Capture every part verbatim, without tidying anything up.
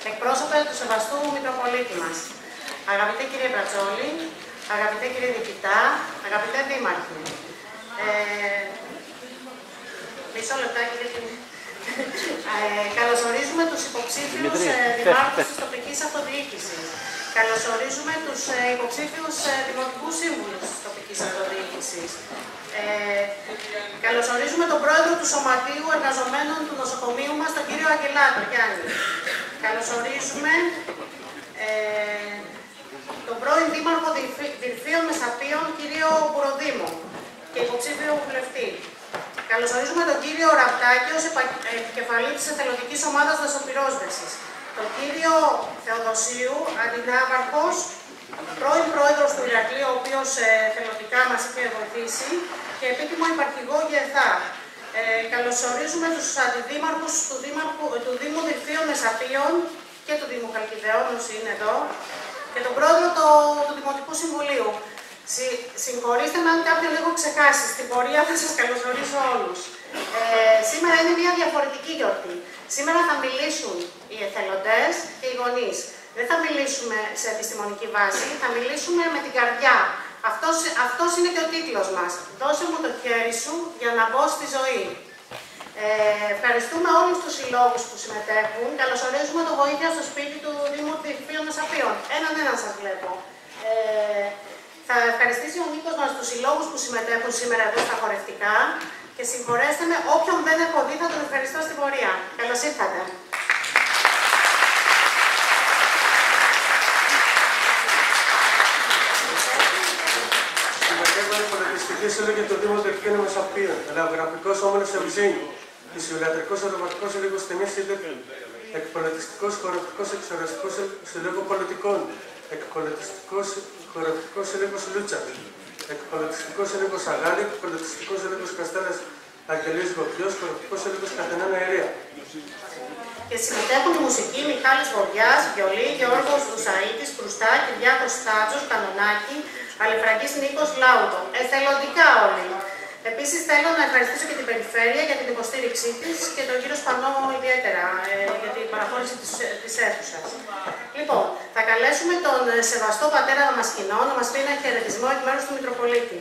εκπρόσωπε του σεβαστού Μητροπολίτη μας, αγαπητέ κύριε Μπρατσόλη, αγαπητέ κύριε Διοικητά, αγαπητέ Δήμαρχοι. Ε, μισό λεπτάκι γιατί... Ε, καλωσορίζουμε τους υποψήφιους ε, δημάρχους της τοπικής αυτοδιοίκησης. Καλωσορίζουμε τους ε, υποψήφιους ε, δημοτικούς σύμβουλους της τοπικής αυτοδιοίκησης. Ε, καλωσορίζουμε τον πρόεδρο του Σωματείου Εργαζομένων του νοσοκομείου μας, τον κύριο Αγγελάτο Γιάννη. Καλωσορίζουμε ε, τον πρώην δήμαρχο Δυρφίων Μεσαπίων, κύριο Μπουροδήμο και υποψήφιο βουλευτή. Καλωσορίζουμε τον κύριο Ραπτάκη ως επικεφαλή της εθελοντικής ομάδας δασοπυρόσβεσης. Τον κύριο Θεοδοσίου, αντινάβαρχος, πρώην πρόεδρος του Ηρακλείου, ο οποίος ε, θελοντικά μας είχε βοηθήσει και επίτιμο υπαρχηγό ΓΕΘΑ. Ε, καλωσορίζουμε τους αντιδήμαρχους του, Δήμαρχου, του Δήμου Δυρφίων Μεσαπίων και του Δήμου Χαλκιδαίων, όσοι είναι εδώ, και τον πρόεδρο το, του Δημοτικού Συμβουλίου. Συ, συγχωρήστε με αν κάποιον έχω ξεχάσει, στην πορεία θα σας καλωσορίσω όλους. Ε, σήμερα είναι μια διαφορετική γιορτή. Σήμερα θα μιλήσουν οι εθελοντές και οι γονείς. Δεν θα μιλήσουμε σε επιστημονική βάση, θα μιλήσουμε με την καρδιά. Αυτός, αυτός είναι και ο τίτλος μας. Δώσε μου το χέρι σου για να μπω στη ζωή. Ε, ευχαριστούμε όλους τους συλλόγους που συμμετέχουν. Καλωσορίζουμε το βοήθεια στο σπίτι του Δήμου Δυρφίων Μεσαπίων. Έναν έναν σας βλέπω. Ε, θα ευχαριστήσει ο Νίκος μας τους συλλόγους που συμμετέχουν σήμερα εδώ στα χορευτικά και συγχωρέστε με, όποιον δεν έχω δει θα τον ευχαριστώ στην πορεία. Καλώς ήρθατε. Πολιτιστική Σύλλογη και το Δήμο Δυρφίων Μεσαπίων, Ελαγγραφικός Όμιλος Ευζήνη, Φυσιολατρικός Οδηματικός Σύλλογος Τιμής Σύλλογη, Εκπολιτιστικός Χορευτικός Εξοραστικός Σύλλογο Πολιτικών, Εκπολιτιστικός Χορευτικός Σύλλογος Λούτσα, Εκπολιτιστικός Σύλλογος Αγάλη, Εκπολιτιστικός Σύλλογος Καστέλας Αγγελής Γοπιός, Χορευτικός Σύλλογος Καθενάνα Ερεία. Και συμμετέχουν η μουσική Μιχάλης Βοριάς, βιολί, Γιώργος Δουσαΐτης, Κρουστά, Κυριάκος Στάτζος, Κανονάκη, Αλεφραγής Νίκος Λάουτο. Εθελοντικά όλοι. Επίσης θέλω να ευχαριστήσω και την Περιφέρεια για την υποστήριξή της και τον κύριο Σπανό ιδιαίτερα ε, για την παραχώρηση της, της αίθουσας. Λοιπόν, θα καλέσουμε τον σεβαστό πατέρα Δαμασκηνό να μας πει ένα χαιρετισμό εκ μέρους του Μητροπολίτη.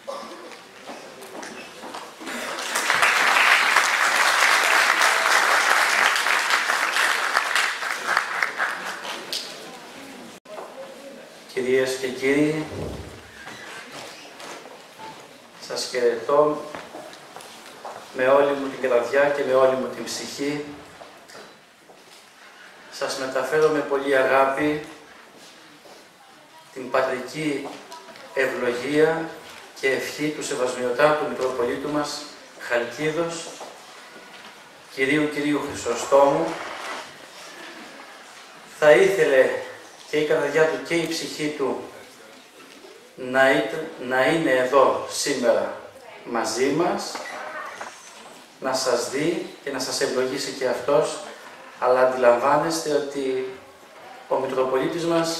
Κυρίες και κύριοι, σας χαιρετώ με όλη μου την καρδιά και με όλη μου την ψυχή. Σας μεταφέρω με πολύ αγάπη την πατρική ευλογία και ευχή του Σεβασμιωτάτου Μητροπολίτου μας Χαλκίδος, Κυρίου Κυρίου Χρυσοστόμου. Θα ήθελε και η καρδιά του και η ψυχή του να, είτε, να είναι εδώ σήμερα μαζί μας, να σας δει και να σας ευλογήσει και αυτός, αλλά αντιλαμβάνεστε ότι ο Μητροπολίτης μας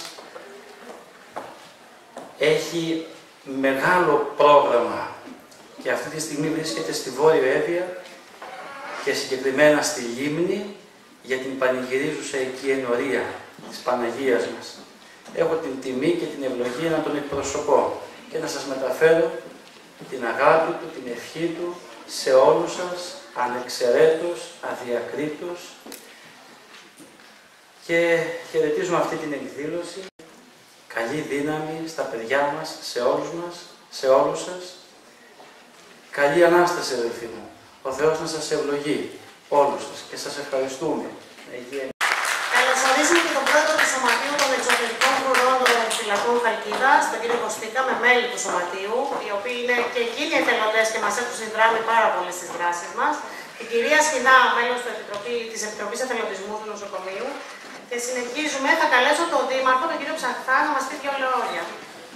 έχει μεγάλο πρόγραμμα και αυτή τη στιγμή βρίσκεται στη Βόρειο Εύβοια και συγκεκριμένα στη Λίμνη για την πανηγυρίζουσα εκεί ενορία της Παναγίας μας. Έχω την τιμή και την ευλογία να τον εκπροσωπώ και να σας μεταφέρω την αγάπη του, την ευχή του σε όλους σας, ανεξαιρέτως, αδιακρίτως, και χαιρετίζουμε αυτή την εκδήλωση. Καλή δύναμη στα παιδιά μας, σε όλους μας, σε όλους σας. Καλή Ανάσταση, αδελφοί μου. Ο Θεός να σας ευλογεί όλους σας και σας ευχαριστούμε. Καλωσορίζουμε και τον πρόεδρο του Σωματείου των Εξωτερικών Φρουρών των Φυλακών Χαλκίδας, τον κύριο Κωστίκα, με μέλη του Σωματείου, οι οποίοι είναι και εκείνοι εθελοντές και μας έχουν συνδράμει πάρα πολύ στις δράσεις μας. Την κυρία Σχοινά, μέλος της Επιτροπής Εθελοντισμού του Νοσοκομείου. Και συνεχίζουμε, θα καλέσω τον Δήμαρχο, τον κύριο Ψαχθά, να μας πει δύο λόγια.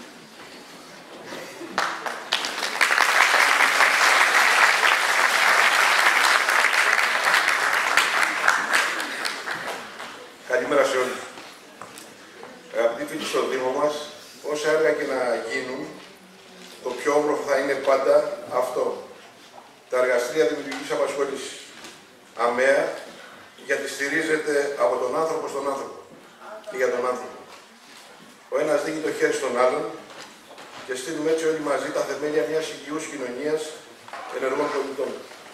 Καλημέρα σε όλους. Αγαπητοί φίλοι στο Δήμο μας, όσα έργα και να γίνουν, το πιο όμορφο θα είναι πάντα αυτό. Τα εργαστήρια δημιουργικής απασχόλησης. ΑΜΕΑ, γιατί στηρίζεται από τον άνθρωπο στον άνθρωπο και για τον άνθρωπο. Ο ένας δίνει το χέρι στον άλλον και στείλουμε έτσι όλοι μαζί τα θεμέλια μιας υγιούς κοινωνίας ενεργών πολιτών.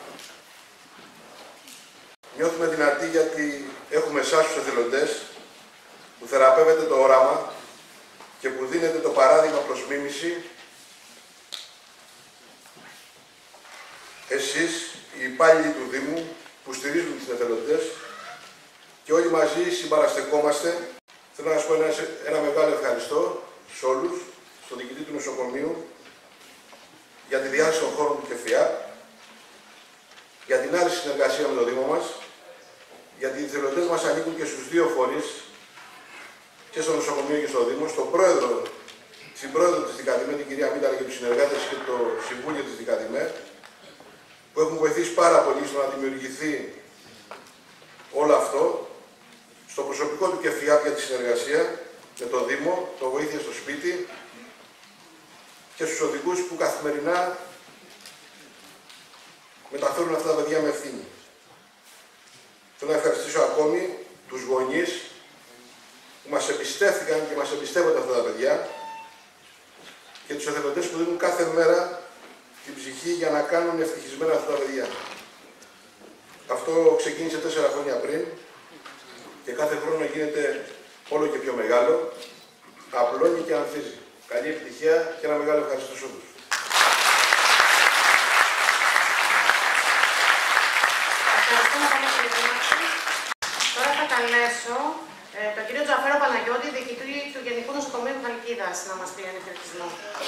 Νιώθουμε δυνατοί γιατί έχουμε εσάς τους εθελοντές που θεραπεύετε το όραμα και που δίνετε το παράδειγμα προς μίμηση. Εσείς, οι υπάλληλοι του Δήμου, που στηρίζουν τους εθελοντές και όλοι μαζί συμπαραστεκόμαστε. Θέλω να σας πω ένα, ένα μεγάλο ευχαριστώ σε όλους, στον διοικητή του νοσοκομείου, για τη διάθεση των χώρων του ΚΕΦΙΑΠ, για την άρρηστη συνεργασία με το Δήμο μας, γιατί οι εθελοντές μας ανήκουν και στους δύο φορείς, και στο νοσοκομείο και στο Δήμο, στον πρόεδρο, στην πρόεδρο της ΔΚΑΔΙΜΕ, την κυρία Μίταλα, και τους συνεργάτες και το Συμβούλιο της ΔΚΑΔΙΜΕ, που έχουν βοηθήσει πάρα πολύ στο να δημιουργηθεί όλο αυτό, στο προσωπικό του ΚΕΦΙΑΠ για τη συνεργασία με το Δήμο, το βοήθεια στο σπίτι και στους οδηγούς που καθημερινά μεταφέρουν αυτά τα παιδιά με ευθύνη. Θέλω να ευχαριστήσω ακόμη τους γονείς που μας εμπιστεύτηκαν και μας εμπιστεύονται αυτά τα παιδιά και τους εθελοντές που δίνουν κάθε μέρα την ψυχή για να κάνουν ευτυχισμένα αυτά τα παιδιά. Αυτό ξεκίνησε τέσσερα χρόνια πριν και κάθε χρόνο γίνεται όλο και πιο μεγάλο, απλώνει και ανθίζει. Καλή επιτυχία και ένα μεγάλο ευχαριστώ σε όλους. Ευχαριστούμε πολύ κύριε Δήμαρχε. Τώρα θα καλέσω ε, τον κύριο Τζαφέρο Παναγιώτη, διοικητή του Γενικού Νοσοκομείου Χαλκίδας, να μας πει ένα χαιρετισμό.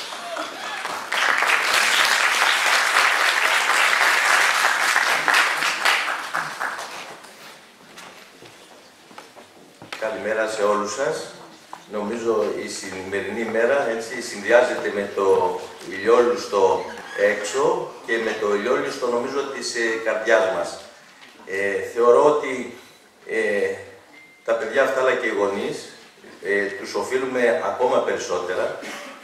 Καλημέρα σε όλους σας. Νομίζω η σημερινή μέρα έτσι συνδυάζεται με το ηλιόλουστο έξω και με το ηλιόλουστο νομίζω της ε, καρδιάς μας. Ε, θεωρώ ότι ε, τα παιδιά αυτά αλλά και οι γονείς ε, τους οφείλουμε ακόμα περισσότερα.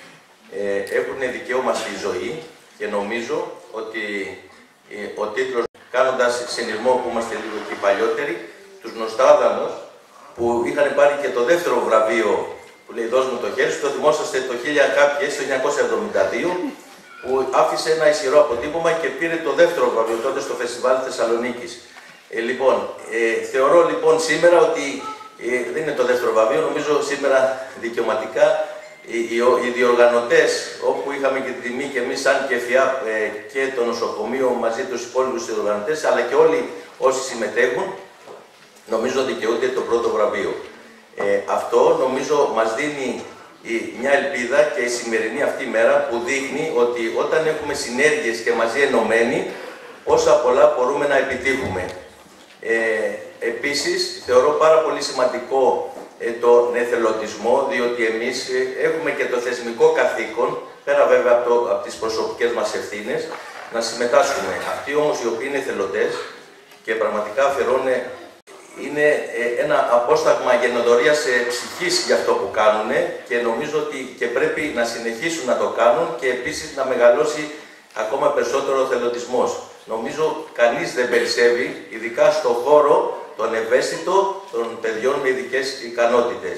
Ε, έχουν δικαίωμα στη ζωή και νομίζω ότι ε, ο τίτλος, κάνοντας συνειρμό που είμαστε λίγο και παλιότεροι, τους Νοστράδαμος, που είχαν πάρει και το δεύτερο βραβείο που λέει «Δώσ' μου το χέρι σου», το θυμόσαστε το χίλια κάποιες, το χίλια εννιακόσια εβδομήντα δύο, που άφησε ένα ισχυρό αποτύπωμα και πήρε το δεύτερο βραβείο τότε στο Φεστιβάλ Θεσσαλονίκης. Ε, λοιπόν, ε, θεωρώ λοιπόν σήμερα ότι ε, δεν είναι το δεύτερο βραβείο, νομίζω σήμερα δικαιωματικά οι, οι, οι διοργανωτές, όπου είχαμε και τη τιμή και εμείς σαν ΚΕΦΙΑΠ ε, και το νοσοκομείο μαζί τους υπόλοιπους διοργανωτές, αλλά και όλοι όσοι συμμετέχουν, νομίζω δικαιούνται το πρώτο βραβείο. Ε, αυτό νομίζω μας δίνει η, μια ελπίδα και η σημερινή αυτή μέρα που δείχνει ότι όταν έχουμε συνέργειες και μαζί ενωμένοι, όσα πολλά μπορούμε να επιτύχουμε. Ε, επίσης, θεωρώ πάρα πολύ σημαντικό ε, τον εθελοντισμό, διότι εμείς ε, έχουμε και το θεσμικό καθήκον, πέρα βέβαια από, το, από τις προσωπικές μας ευθύνες, να συμμετάσχουμε. Αυτοί όμως οι οποίοι είναι εθελοντές και πραγματικά αφαιρώνουν, είναι ένα απόσταγμα γενοδορίας ψυχής για αυτό που κάνουν και νομίζω ότι και πρέπει να συνεχίσουν να το κάνουν και επίσης να μεγαλώσει ακόμα περισσότερο ο εθελοντισμός. Νομίζω κανείς δεν περισσεύει, ειδικά στον χώρο τον ευαίσθητο των παιδιών με ειδικές ικανότητες.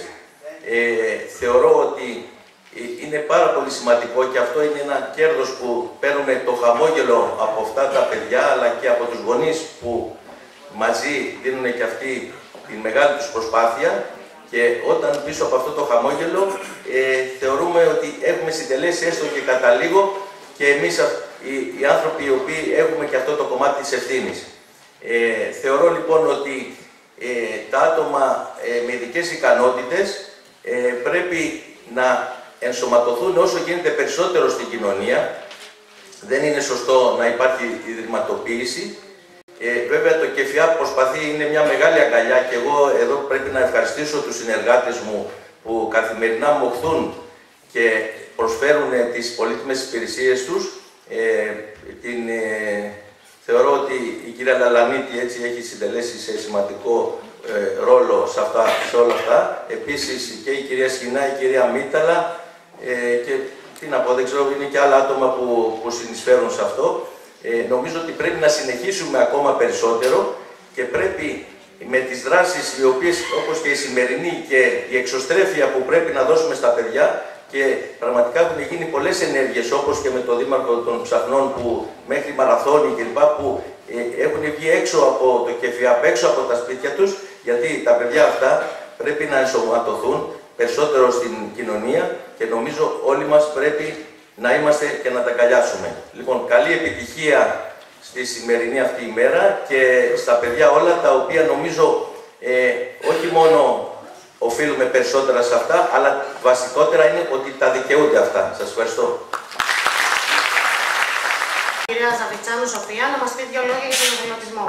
Ε, θεωρώ ότι είναι πάρα πολύ σημαντικό και αυτό είναι ένα κέρδος που παίρνουμε το χαμόγελο από αυτά τα παιδιά αλλά και από τους γονείς που μαζί δίνουν και αυτοί τη μεγάλη τους προσπάθεια και όταν πίσω από αυτό το χαμόγελο ε, θεωρούμε ότι έχουμε συντελέσει έστω και κατά λίγο και εμείς οι, οι άνθρωποι οι οποίοι έχουμε και αυτό το κομμάτι της ευθύνης. Ε, θεωρώ λοιπόν ότι ε, τα άτομα ε, με ειδικές ικανότητες ε, πρέπει να ενσωματωθούν όσο γίνεται περισσότερο στην κοινωνία. Δεν είναι σωστό να υπάρχει ιδρυματοποίηση. Ε, βέβαια το ΚΕΦΙΑΠ προσπαθεί, είναι μια μεγάλη αγκαλιά και εγώ εδώ πρέπει να ευχαριστήσω τους συνεργάτες μου που καθημερινά μοχθούν και προσφέρουν τις πολύτιμες υπηρεσίες τους. Ε, την, ε, θεωρώ ότι η κυρία Λαλανίτη έτσι έχει συντελέσει σε σημαντικό ε, ρόλο σε, αυτά, σε όλα αυτά. Επίσης και η κυρία Σχοινά, η κυρία Μίταλα ε, και τι να πω, δεν ξέρω, είναι και άλλα άτομα που, που συνεισφέρουν σε αυτό. Ε, νομίζω ότι πρέπει να συνεχίσουμε ακόμα περισσότερο και πρέπει με τις δράσεις οι οποίες, όπως και η σημερινή και η εξωστρέφεια που πρέπει να δώσουμε στα παιδιά, και πραγματικά έχουν γίνει πολλές ενέργειες, όπως και με τον Δήμαρχο των Ψαχνών που μέχρι μαραθώνι κλπ. Που ε, έχουν βγει έξω από το ΚΕΦΙΑΠ, έξω από τα σπίτια τους, γιατί τα παιδιά αυτά πρέπει να ενσωματωθούν περισσότερο στην κοινωνία και νομίζω όλοι μας πρέπει να είμαστε και να τα αγκαλιάσουμε. Λοιπόν, καλή επιτυχία στη σημερινή αυτή ημέρα και στα παιδιά όλα τα οποία νομίζω ε, όχι μόνο οφείλουμε περισσότερα σε αυτά, αλλά βασικότερα είναι ότι τα δικαιούνται αυτά. Σας ευχαριστώ. Κυρία Ζαβιτσάνου Σοφία, να μας πει δύο λόγια για τον εθελοντισμό.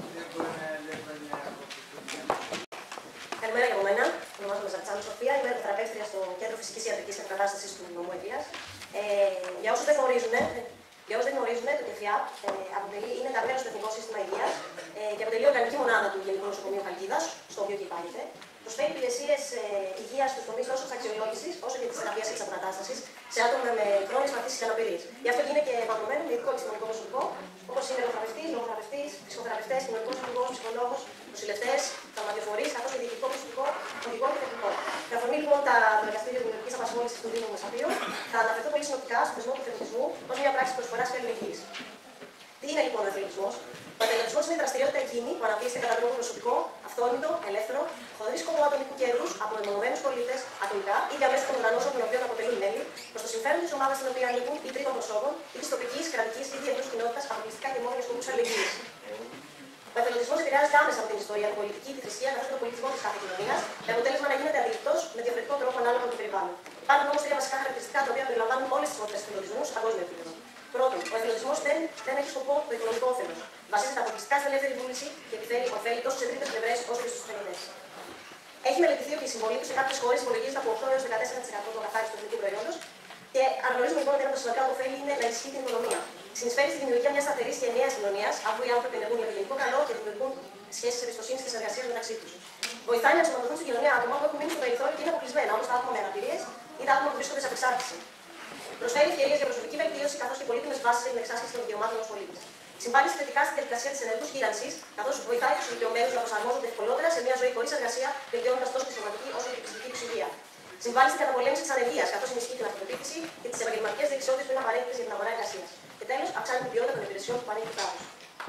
Καλημέρα για μένα. Ονομάζομαι Ζαβιτσάνου Σοφία, είμαι θεραπεύτρια στο Κέντρο Φυσικής Ιατρικής και Αποκατάστασης του Νομού Αιγείας. Ε, για όσους δεν γνωρίζουν, για όσους δεν γνωρίζουν, το ΚΕΦΙΑΠ ε, αποτελεί, είναι ενταγμένο στο Εθνικό Σύστημα Υγείας ε, και αποτελεί οργανική μονάδα του Γενικού Νοσοκομείου Χαλκίδας, στο οποίο και υπάρχεται. Προσφέρει υπηρεσίες ε, υγείας στους τομείς τόσο της αξιολόγησης όσο και της θεραπείας και της αποκατάστασης σε άτομα με χρόνιες παθήσεις και αναπηρίες. Γι' αυτό είναι και επαγγελματικό με ειδικό επιστημονικό προσωπικό, όπως είναι λογοθεραπευτής, λογοθεραπευτής, ψυχοθεραπευτές, κοινωνικός ψυχολόγος, ψυχολόγος, νοσηλευτές, φαρμακοφορείς, καθώς και διοικητικό προσωπικό, οδηγό και τεχνικό. Με αφορμή λοιπόν τα, το εργαστήριο δημιουργικής απασχόλησης του Δήμου Μεσαπίου, θα αναφερθώ πολύ συνοπτικά στο θεσμό του εθελοντισμού ως μια πράξη προσφοράς και αλληλεγγύης. Τι είναι λοιπόν ο εθελοντισμός? Ο εθελοντισμός είναι η δραστηριότητα εκείνη που αναπτύσσεται κατά τρόπο προσωπικό, αυθόρμητο, ελεύθερο, χωρίς σκοπό ατομικού κέρδους από μεμονωμένους πολίτες, ατομικά ή διαμέσου των οργανώσεων των οποίων αποτελούν μέλη, προς το συμφέρον της ομάδας στην οποία ανήκουν ή τρίτων προσώπων ή της τοπικής, κρατικής ή διεθνούς κοινότητας αποκλειστικά και μόνο για σκοπούς αλληλεγγύης. Ο εθελοντισμός επηρεάζεται άμεσα από την ιστορία, την πολιτική, τη θρησκεία καθώς και τον πολιτισμό της κάθε κοινωνίας, με αποτέλεσμα να γίνεται αντιληπτός με διαφορετικό τρόπο ανάλογα με το περιβάλλον. Υπάρχουν όμως τρία βασικά χαρακτηριστικά τα οποία περιλαμβάνουν όλες τις μορφές εθελοντισμού σε παγκόσμιο επίπεδο. Πρώτον, ο εθελοντισμός δεν, δεν έχει σκοπό το οικονομικό όφελος. Βασίζεται αποκλειστικά στην ελεύθερη βούληση και επιφέρει ωφέλη τόσο σε τρίτες πλευρές όσο και στους ασθενείς. Έχει μελετηθεί ότι η συμβολή του σε κάποιες χώρες υπολογίζεται από οκτώ έως δεκατέσσερα τοις εκατό του καθάριστου εθνικού προϊόντος και αναγνωρίζουμε λοιπόν ότι ένα από τα σημαντικά ωφέλη είναι να ενισχύει την οικονομία. Συνεισφέρει στη δημιουργία μιας σταθερής και ενιαίας κοινωνίας, αφού οι άνθρωποι ενεργούν για το γενικό καλό και δημιουργούν σχέσεις εμπιστοσύνης και συνεργασίας μεταξύ τους. Βοηθάει να ενσωματωθούν στην κοινωνία άτομα που έχουν μείνει στο περιθώριο και είναι αποκλεισμένα, όπως τα άτομα με αναπηρίες ή τα άτομα που βρίσκονται σε απεξάρτηση. Προσφέρει ευκαιρίες για προσωπική βελτίωση καθώς και πολύτιμες βάσεις για την εξάσκηση των δικαιωμάτων ως πολίτης. Συμβάλλει θετικά στη διαδικασία της ενεργούς γύρανσης, καθώς βοηθάει τους ηλικιωμένους να προσαρμόζονται ευκολότερα σε μια ζωή χωρίς εργασία, βελτιώνοντας τόσο τη σωματική όσο και την ψυχική τους υγεία. Συμβάλλει στην καταπολέμηση της ανεργίας, καθώς ενισχύει την αυτοπεποίθηση και τις επαγγελματικές δεξιότητες που είναι απαραίτητες για την αγορά εργασίας. Και τέλος, αυξάνει την ποιότητα των υπηρεσιών που παρέχει το κράτος.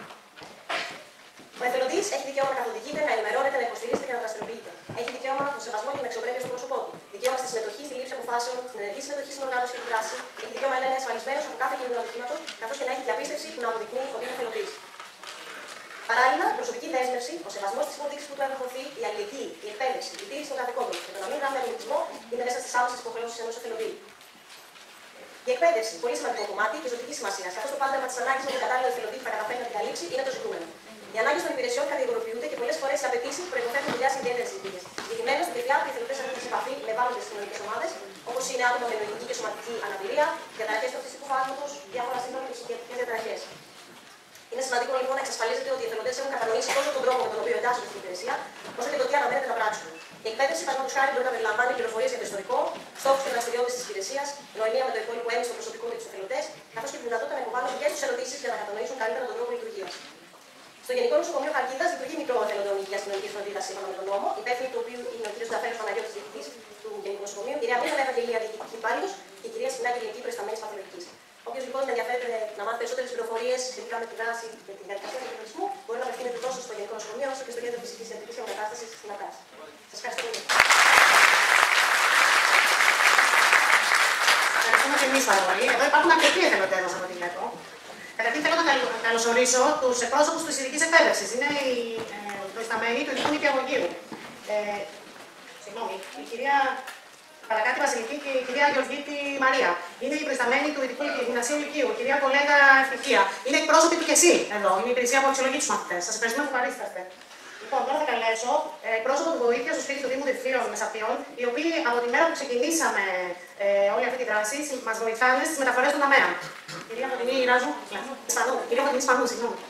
Ο εθελοντής έχει δικαίωμα να καθοδηγείται, να ενημερώνεται, να υποστηρίζεται και να δραστηριοποιείται. Έχει δικαίωμα στον σεβασμό και την αξιοπρέπεια στον πρόσωπό του. Δικαίωμα στη συμμετοχή, στη λήψη αποφάσεων, στην ενεργή συμμετοχή στην οργάνωση και τη δράση. Έχει δικαίωμα να είναι ασφαλισμένο από κάθε κίνδυνο ατυχήματο, καθώς και να έχει διαπίστευση που να αποδεικνύει ότι είναι εθελοντής. Παράλληλα, η προσωπική δέσμευση, ο σεβασμό τη υποδείξη που του έχουν δοθεί, η αλληλεγγύη, η εκπαίδευση, η τήρηση των καθηκόντων και το να μην γράφει αλληλεγγύη είναι μέσα στι άμεσες υποχρεώσεις ενός εθελοντή. Η εκπαίδευση, πολύ σημαντικό κομμάτι και ζωτική σημασία, καθώς το πάντρεμα τη ανάγκη με τον κατάλληλο εθελοντή που θα καταφέρει να την καλύψει είναι το ζητούμενο. Οι ανάγκες των υπηρεσιών κατηγοροποιούνται και πολλές φορές οι απαιτήσεις προϋποθέτουν δουλειά σε ιδιαίτερες συνθήκες. Συγκεκριμένα, στο ΚΕΦΙΑΠ οι εθελοντές έρχονται σε επαφή με ευάλωτες κοινωνικές ομάδες, όπως είναι άτομα με νοητική και σωματική αναπηρία, διαταραχές του αυτιστικού φάσματος, διάφορα σύντομα και ψυχιατρικές διαταραχές. Είναι σημαντικό λοιπόν να εξασφαλίζεται ότι οι εθελοντές έχουν κατανοήσει τόσο τον τρόπο με τον οποίο εντάσσονται στην υπηρεσία, όσο και το τι αναμένεται να πράξουν. Η εκπαίδευση, παραδείγματος χάρη, μπορεί να περιλαμβάνει πληροφορίες για το ιστορικό, στόχους και δραστηριότητες της υπηρεσίας, νοημία με το υπόλοιπο έμεσο προσωπικό και τους εθελοντές, καθώς και τη δυνατότητα να υποβάλουν και τους ερωτήσεις για να κατανοήσουν καλύτερα τον τρόπο λειτουργίας. Στο Γενικό Νοσοκομείο Χαλκίδας λειτουργεί μικρό εθελοντών υγείας κοινωνικής φροντίδας σύμφωνα με τον νόμο, υπεύθυνοι του οποίου είναι ο κ. Νταφέρος Παναγιώτης, διοικητής του Γενικού Νοσοκομείου, η κυρία Μίνα Ευαγγελία, διοικητική υπάλληλος και η κυρία Σπινάκη, γενική προϊσταμένη παθολογικής. Όποιος λοιπόν ενδιαφέρεται να μάθει περισσότερες πληροφορίες σχετικά με τη δράση και τη διαδικασία του εθελοντισμού, μπορεί να απευθύνεται τόσο στο Γενικό Νοσοκομείο όσο και στο Κέντρο Φυσικής Ιατρικής και Αποκατάστασης στην ΑΚΑΣ. Σας ευχαριστώ πολύ. Ευχαριστούμε και εμείς πάρα πολύ. Εδώ υπάρχουν αρκετοί εθελοντές μας από ό,τι βλέπω. Καταρχήν θέλω να καλωσορίσω τους εκπρόσωπους της ειδικής εκπαίδευσης. Είναι οι ε, προϊσταμένοι του ειδικού νηπιαγωγείου. Ε, συγγνώμη, η κυρία Παρακάτη Βασιλική και η κυρία Γεωργίτη Μαρία. Είναι οι προϊσταμένοι του ειδικού γυμνασίου Λυκείου. Η κυρία Κολέγα Ευτυχία. Είναι εκπρόσωποι του ΚΕΣΥ εδώ. Είναι η υπηρεσία που αξιολογεί τους μαθητές. Σας ευχαριστούμε που παρίσταστε. Λοιπόν, τώρα θα καλέσω ε, πρόσωπο του βοήθεια στο σπίτι του Δήμου Διευθύνων Μεσαπίων, οι οποίοι από τη μέρα που ξεκινήσαμε ε, όλη αυτή τη δράση μας βοηθάνε στις μεταφορές των ΑΜΕΑ. Κυρία Φωτεινή Ράζου, Σπανού, κυρία Φωτεινή Σπανού, συγγνώμη.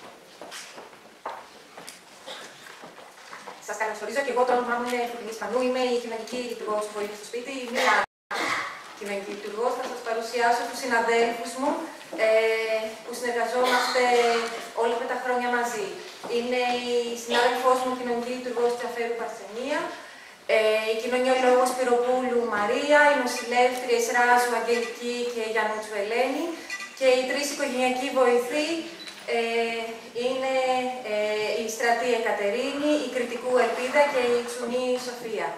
Σας καλωσορίζω και εγώ, το όνομά μου είναι Φωτεινή Σπανού, είμαι η κοινωνική λειτουργός του βοήθεια στο σπίτι, είμαι κοινωνική λειτουργός. Θα σας παρουσιάσω τους συναδέλφους μου ε, που συνεργαζόμαστε όλα αυτά τα χρόνια μαζί. είναι η συνάδελφός μου, κοινωνική λειτουργός Τζαφέρου Παρθενία, ε, η κοινωνιολόγος Πυροπούλου Μαρία, οι νοσηλεύτριες Ράζου, Αγγελική και Γιαννούτσου Ελένη και οι τρεις οικογενειακοί βοηθοί ε, είναι ε, η Στρατή Εκατερίνη, η Κρητικού Ελπίδα και η Τσουνή Σοφία.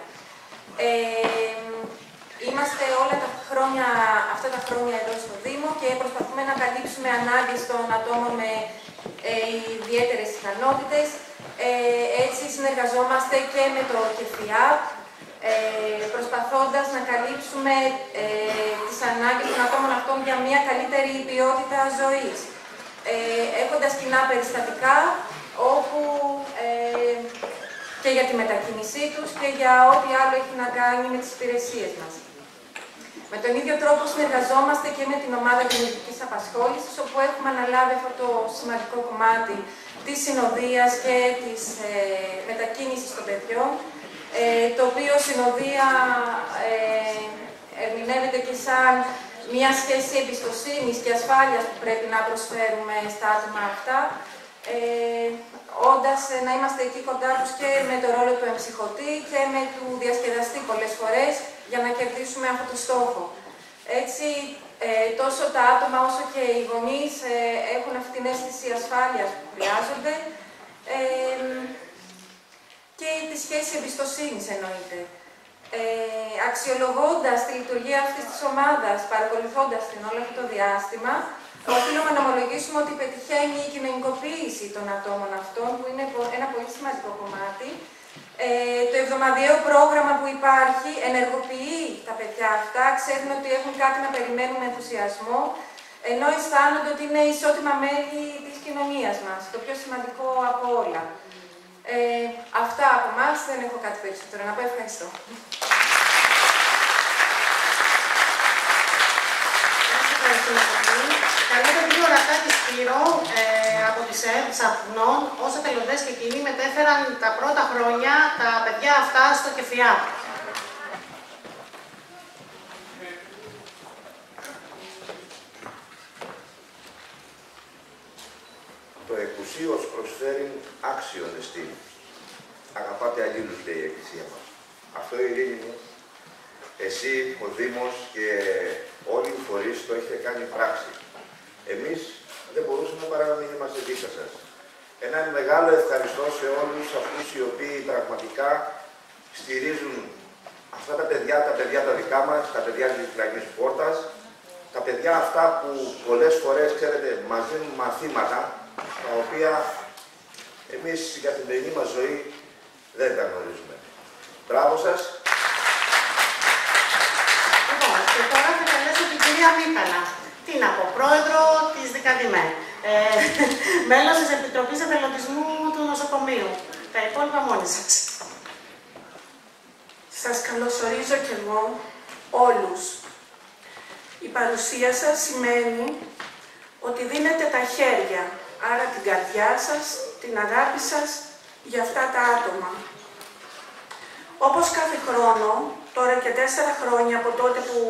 Ε, Είμαστε όλα τα χρόνια, αυτά τα χρόνια εδώ στο Δήμο και προσπαθούμε να καλύψουμε ανάγκες των ατόμων με ε, ιδιαίτερες ικανότητες. Ε, έτσι συνεργαζόμαστε και με το ΚΕΦΙΑΠ, ε, προσπαθώντας να καλύψουμε ε, τις ανάγκες των ατόμων αυτών για μια καλύτερη ποιότητα ζωής. Ε, έχοντας κοινά περιστατικά, όπου ε, και για τη μετακίνησή τους και για ό,τι άλλο έχει να κάνει με τις υπηρεσίες μας. Με τον ίδιο τρόπο συνεργαζόμαστε και με την ομάδα δημιουργικής απασχόλησης, όπου έχουμε αναλάβει αυτό το σημαντικό κομμάτι της συνοδείας και της ε, μετακίνησης των παιδιών, ε, το οποίο συνοδεία ε, ερμηνεύεται και σαν μια σχέση εμπιστοσύνης και ασφάλειας που πρέπει να προσφέρουμε στα άτομα αυτά, ε, όντας ε, να είμαστε εκεί κοντά τους και με το ρόλο του εμψυχωτή και με του διασκεδαστή πολλές φορές, για να κερδίσουμε αυτό το στόχο. Έτσι, ε, τόσο τα άτομα όσο και οι γονείς ε, έχουν αυτή την αίσθηση ασφάλειας που χρειάζονται ε, και τη σχέση εμπιστοσύνης εννοείται. Ε, αξιολογώντας τη λειτουργία αυτής της ομάδας, παρακολουθώντας την όλο αυτό το διάστημα, οφείλουμε να ομολογήσουμε ότι πετυχαίνει η κοινωνικοποίηση των ατόμων αυτών, που είναι ένα πολύ σημαντικό κομμάτι. Ε, το εβδομαδιαίο πρόγραμμα που υπάρχει ενεργοποιεί τα παιδιά αυτά, ξέρουν ότι έχουν κάτι να περιμένουν με ενθουσιασμό, ενώ αισθάνονται ότι είναι ισότιμα μέλη της κοινωνίας μας, το πιο σημαντικό από όλα. Ε, αυτά από εμάς, δεν έχω κάτι περισσότερο να πω. Ευχαριστώ. Καλώ τον κύριο Ρατάκη Σπύρο ε, από τις ΕΡΤ Σαπνών, ως εθελοντές και εκείνοι μετέφεραν τα πρώτα χρόνια τα παιδιά αυτά στο ΚΕΦΙΑΠ. Το εκουσίως προσφέρει άξιον εστί. Αγαπάτε αλλήλους, λέει η Εκκλησία μας. Αυτό, Ειρήνη μου, εσύ, ο Δήμος και όλοι οι φορείς το έχετε κάνει πράξη. Εμείς δεν μπορούσαμε παρά να μην είμαστε δίπλα σας. Ένα μεγάλο ευχαριστώ σε όλους αυτούς οι οποίοι πραγματικά στηρίζουν αυτά τα παιδιά, τα παιδιά τα δικά μας, τα παιδιά της Διπλανής Πόρτας, τα παιδιά αυτά που πολλές φορές, ξέρετε, μας δίνουν μαθήματα, τα οποία εμείς στην καθημερινή μας ζωή δεν τα γνωρίζουμε. Μπράβο σας. Λοιπόν, και τώρα θα καλέσω την κυρία Μίκαλα. Τι να πω, πρόεδρο της ΔΚΔΜΕ, ε, μέλος της Επιτροπής Εθελοντισμού του Νοσοκομείου. Τα υπόλοιπα μόνοι σας. Σας καλωσορίζω κι εγώ όλους. Η παρουσία σας σημαίνει ότι δίνετε τα χέρια, άρα την καρδιά σας, την αγάπη σας για αυτά τα άτομα. Όπως κάθε χρόνο, τώρα και τέσσερα χρόνια από τότε που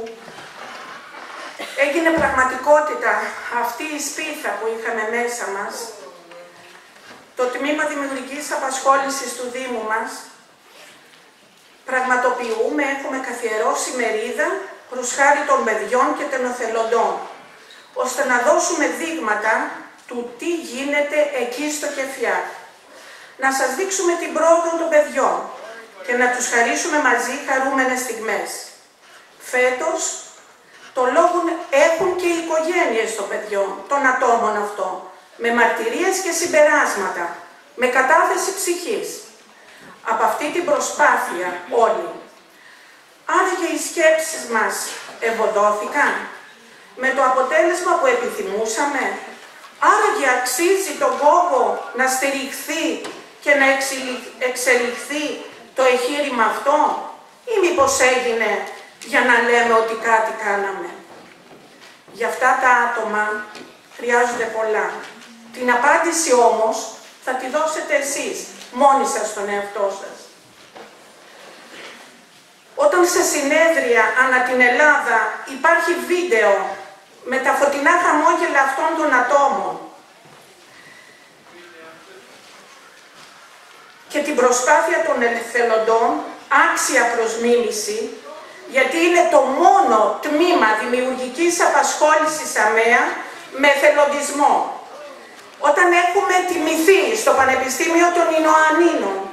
έγινε πραγματικότητα αυτή η σπίθα που είχαμε μέσα μας, το Τμήμα Δημιουργικής Απασχόλησης του Δήμου μας πραγματοποιούμε, έχουμε καθιερώσει μερίδα προς χάρη των παιδιών και των εθελοντών, ώστε να δώσουμε δείγματα του τι γίνεται εκεί στο ΚΕΦΙΑΠ. Να σας δείξουμε την πρόοδο των παιδιών και να τους χαρίσουμε μαζί χαρούμενες στιγμές. Φέτος, το λόγο έχουν και οι οικογένειες των παιδιών, των ατόμων αυτών, με μαρτυρίες και συμπεράσματα, με κατάθεση ψυχής. Από αυτή την προσπάθεια όλοι. Άραγε οι σκέψεις μας ευωδόθηκαν με το αποτέλεσμα που επιθυμούσαμε. Άραγε αξίζει τον κόπο να στηριχθεί και να εξελιχθεί το εγχείρημα αυτό, ή μήπως έγινε για να λέμε ότι κάτι κάναμε. Για αυτά τα άτομα χρειάζονται πολλά. Την απάντηση όμως θα τη δώσετε εσείς, μόνοι σας στον εαυτό σας. Όταν σε συνέδρια ανά την Ελλάδα υπάρχει βίντεο με τα φωτεινά χαμόγελα αυτών των ατόμων, και την προσπάθεια των εθελοντών άξια προς μίμηση, γιατί είναι το μόνο τμήμα δημιουργικής απασχόλησης ΑΜΕΑ με εθελοντισμό. Όταν έχουμε τιμηθεί στο Πανεπιστήμιο των Ινωαννίνων,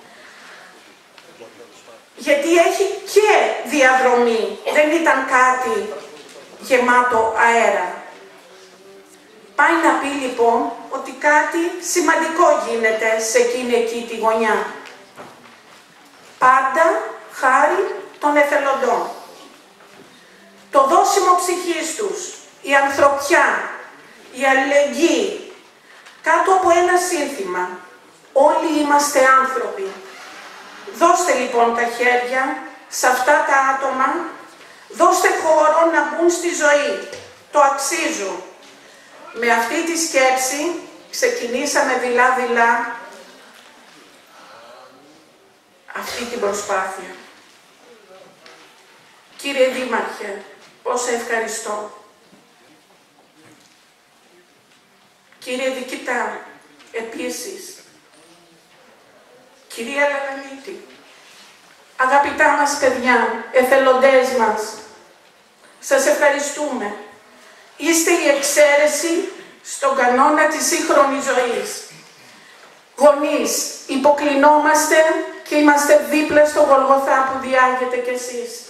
γιατί έχει και διαδρομή, δεν ήταν κάτι γεμάτο αέρα. Πάει να πει λοιπόν ότι κάτι σημαντικό γίνεται σε εκείνη εκεί τη γωνιά. Πάντα χάρη των εθελοντών. Το δώσιμο ψυχής τους, η ανθρωπιά, η αλληλεγγύη, κάτω από ένα σύνθημα. Όλοι είμαστε άνθρωποι. Δώστε λοιπόν τα χέρια σε αυτά τα άτομα, δώστε χώρο να μπουν στη ζωή. Το αξίζουν. Με αυτή τη σκέψη ξεκινήσαμε δειλά-δειλά αυτή την προσπάθεια. Κύριε Δήμαρχε, πόσο ευχαριστώ. Κύριε Δικητά, επίσης. Κυρία Λαγανίτη, αγαπητά μας παιδιά, εθελοντές μας, σας ευχαριστούμε. Είστε η εξαίρεση στον κανόνα της σύγχρονης ζωής. Γονείς, υποκλεινόμαστε και είμαστε δίπλα στο Γολγοθά που διάγετε κι εσείς.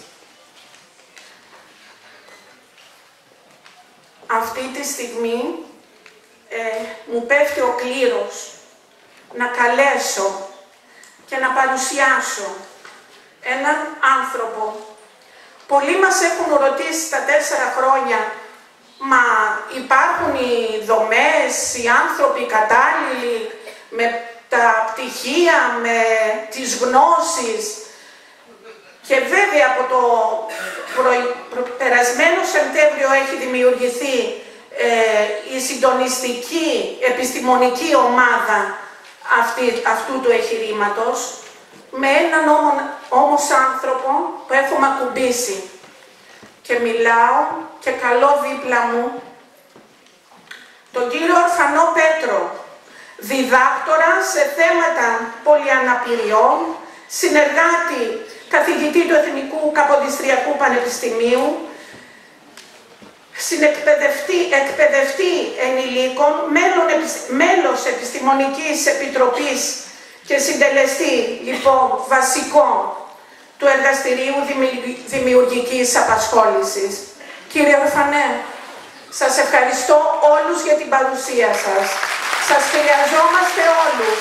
Αυτή τη στιγμή ε, μου πέφτει ο κλήρος να καλέσω και να παρουσιάσω έναν άνθρωπο. Πολλοί μας έχουν ρωτήσει τα τέσσερα χρόνια, μα υπάρχουν οι δομές, οι άνθρωποι κατάλληλοι, με τα πτυχία, με τις γνώσεις. Και βέβαια από το προ... προ... περασμένο Σεπτέμβριο έχει δημιουργηθεί ε, η συντονιστική επιστημονική ομάδα αυτή, αυτού του εγχειρήματος, με έναν όμως άνθρωπο που έχουμε ακουμπήσει. Και μιλάω και καλό δίπλα μου τον κύριο Ορφανό Πέτρο, διδάκτορα σε θέματα πολυαναπηριών, συνεργάτη καθηγητή του Εθνικού Καποδιστριακού Πανεπιστημίου, συνεκπαιδευτή εκπαιδευτή ενηλίκων, μέλος Επιστημονικής Επιτροπής και συντελεστή λοιπόν βασικό του Εργαστηρίου Δημιουργικής Απασχόλησης. Κύριε Ορφανέ, σας ευχαριστώ όλους για την παρουσία σας. Σας χρειαζόμαστε όλους.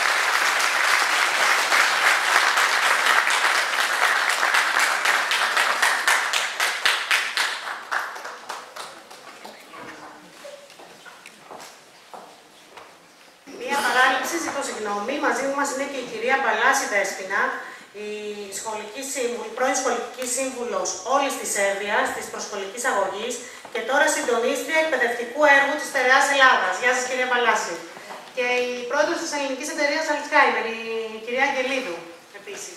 Μία παράληψη, ζητώ συγγνώμη. Μαζί μας είναι και η κυρία Παλάση Δέσποινα, η σχολική σύμβουλη, πρώην σχολική σύμβουλος όλης της Εύβοιας, της προσχολικής αγωγής και τώρα συντονίστρια εκπαιδευτικού έργου της Στερεάς Ελλάδας. Γεια σας κυρία Παλάση. Και η πρόεδρος της ελληνικής εταιρείας Alzheimer, η κυρία Αγγελίδου, επίσης.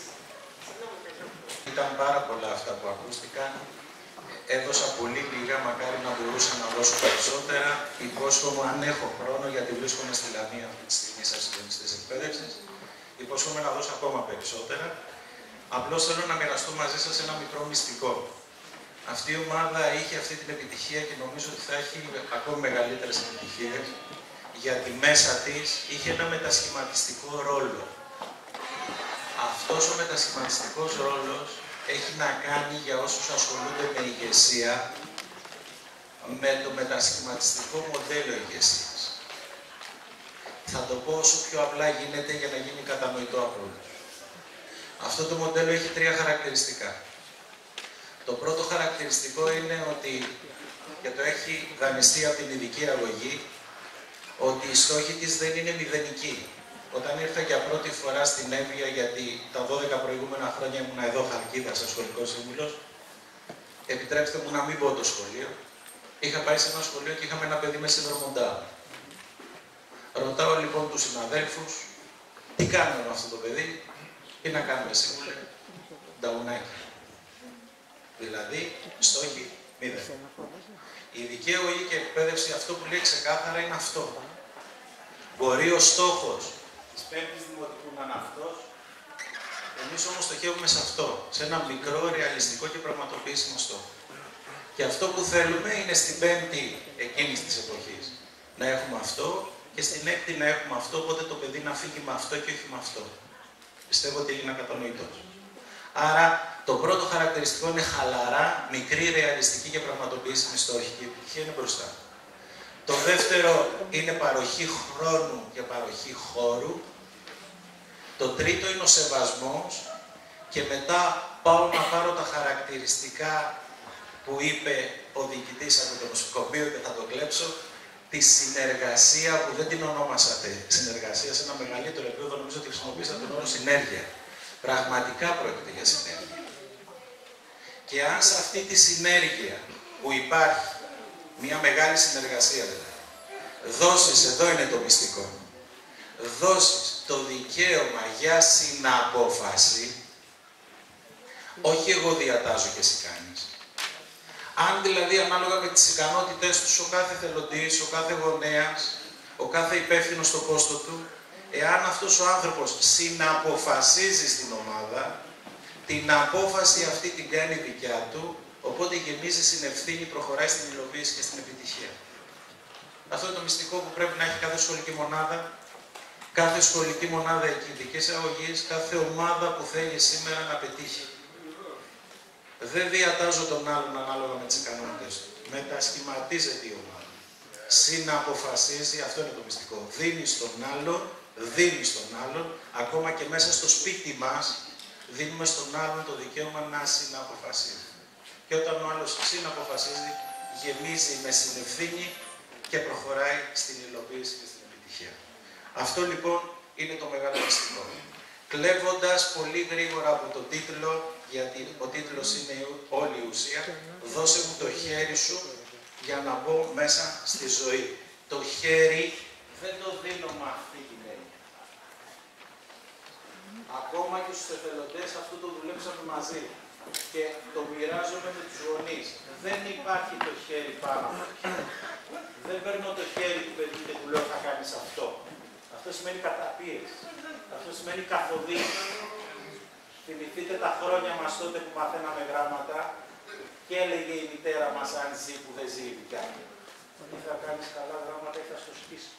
Ήταν πάρα πολλά αυτά που ακούστηκαν. Έδωσα πολύ λίγα, μακάρι να μπορούσα να δώσω περισσότερα. Υπόσχομαι, αν έχω χρόνο, γιατί βρίσκομαι στη Λαμία αυτή τη στιγμή σαν συντονιστής εκπαίδευσης, υπόσχομαι να δώσω ακόμα περισσότερα. Απλώς θέλω να μοιραστώ μαζί σας ένα μικρό μυστικό. Αυτή η ομάδα είχε αυτή την επιτυχία και νομίζω ότι θα έχει ακόμη μεγαλύτερες επιτυχίες, γιατί μέσα της είχε ένα μετασχηματιστικό ρόλο. Αυτός ο μετασχηματιστικός ρόλος έχει να κάνει, για όσους ασχολούνται με ηγεσία, με το μετασχηματιστικό μοντέλο ηγεσίας. Θα το πω όσο πιο απλά γίνεται για να γίνει κατανοητό από όλους. Αυτό το μοντέλο έχει τρία χαρακτηριστικά. Το πρώτο χαρακτηριστικό είναι ότι, και το έχει δανειστεί από την ειδική αγωγή, ότι η στόχη της δεν είναι μηδενική. Όταν ήρθα για πρώτη φορά στην Εύβοια, γιατί τα δώδεκα προηγούμενα χρόνια ήμουν εδώ Χαλκίδα, σαν σχολικός σύμβουλος, επιτρέψτε μου να μην πω το σχολείο. Είχα πάει σε ένα σχολείο και είχαμε ένα παιδί με σύνδρομο Down. Ρωτάω λοιπόν τους συναδέλφους, τι κάνουμε με αυτό το παιδί, τι να κάνουμε σύμβουλε, νταουνάκι. Δηλαδή, στόχοι μηδέν. Η ειδική αγωγή και εκπαίδευση αυτό που λέει ξεκάθαρα είναι αυτό. Μπορεί ο στόχος της πέμπτης δημοτικού να είναι αυτός. Εμείς όμως στοχεύουμε σε αυτό, σε ένα μικρό, ρεαλιστικό και πραγματοποιήσιμο στόχο. Και αυτό που θέλουμε είναι στην πέμπτη εκείνης της εποχής να έχουμε αυτό και στην έκτη να έχουμε αυτό, οπότε το παιδί να φύγει με αυτό και όχι με αυτό. Πιστεύω ότι έγινα κατανοητός. Άρα, το πρώτο χαρακτηριστικό είναι χαλαρά, μικρή, ρεαλιστική και πραγματοποιήσιμη στόχη και η επιτυχία είναι μπροστά. Το δεύτερο είναι παροχή χρόνου και παροχή χώρου. Το τρίτο είναι ο σεβασμός και μετά πάω να πάρω τα χαρακτηριστικά που είπε ο διοικητής από το νοσοκομείο και θα το κλέψω, τη συνεργασία που δεν την ονόμασατε. Συνεργασία σε ένα μεγαλύτερο επίπεδο, νομίζω ότι χρησιμοποιήσατε τον όρο συνέργεια. Πραγματικά πρόκειται για συνέργεια. Και αν σε αυτή τη συνέργεια που υπάρχει, μια μεγάλη συνεργασία δηλαδή, δώσεις, εδώ είναι το μυστικό, δώσεις το δικαίωμα για συναπόφαση, όχι εγώ διατάζω και εσύ κάνεις. Αν δηλαδή ανάλογα με τις ικανότητες τους ο κάθε θελοντής, ο κάθε γονέας, ο κάθε υπεύθυνος στο πόστο του, εάν αυτός ο άνθρωπος συναποφασίζει στην ομάδα, την απόφαση αυτή την κάνει δικιά του, οπότε γεμίζει συνευθύνη, προχωράει στην υλοποίηση και στην επιτυχία. Αυτό είναι το μυστικό που πρέπει να έχει κάθε σχολική μονάδα, κάθε σχολική μονάδα εκκινητικής αγωγής, κάθε ομάδα που θέλει σήμερα να πετύχει. Δεν διατάζω τον άλλον ανάλογα με τις ικανότητες του. Μετασχηματίζεται η ομάδα. Συναποφασίζει, αυτό είναι το μυστικό. Δίνει στον άλλον, δίνει στον άλλον, ακόμα και μέσα στο σπίτι μας, δίνουμε στον άλλον το δικαίωμα να συναποφασίζει. Και όταν ο άλλος συναποφασίζει, γεμίζει με συνευθύνη και προχωράει στην υλοποίηση και στην επιτυχία. Αυτό λοιπόν είναι το μεγάλο μυστικό. Κλέβοντας πολύ γρήγορα από τον τίτλο, γιατί ο τίτλος είναι όλη η ουσία, δώσε μου το χέρι σου για να μπω μέσα στη ζωή. Το χέρι δεν το δίνω με αυτή την έννοια. Ακόμα και στους εθελοντές αυτό το δουλέψαμε μαζί και το μοιράζομαι με τους γονείς. Δεν υπάρχει το χέρι πάνω από το χέρι. Δεν παίρνω το χέρι του παιδιού και του λέω θα κάνεις αυτό. Αυτό σημαίνει καταπίεση. Αυτό σημαίνει καθοδήγηση. Θυμηθείτε τα χρόνια μας τότε που μαθαίναμε γράμματα και έλεγε η μητέρα μας αν ζει που δεν ζει ειδικά. Ή θα κάνεις καλά γράμματα ή θα στο σκίσει.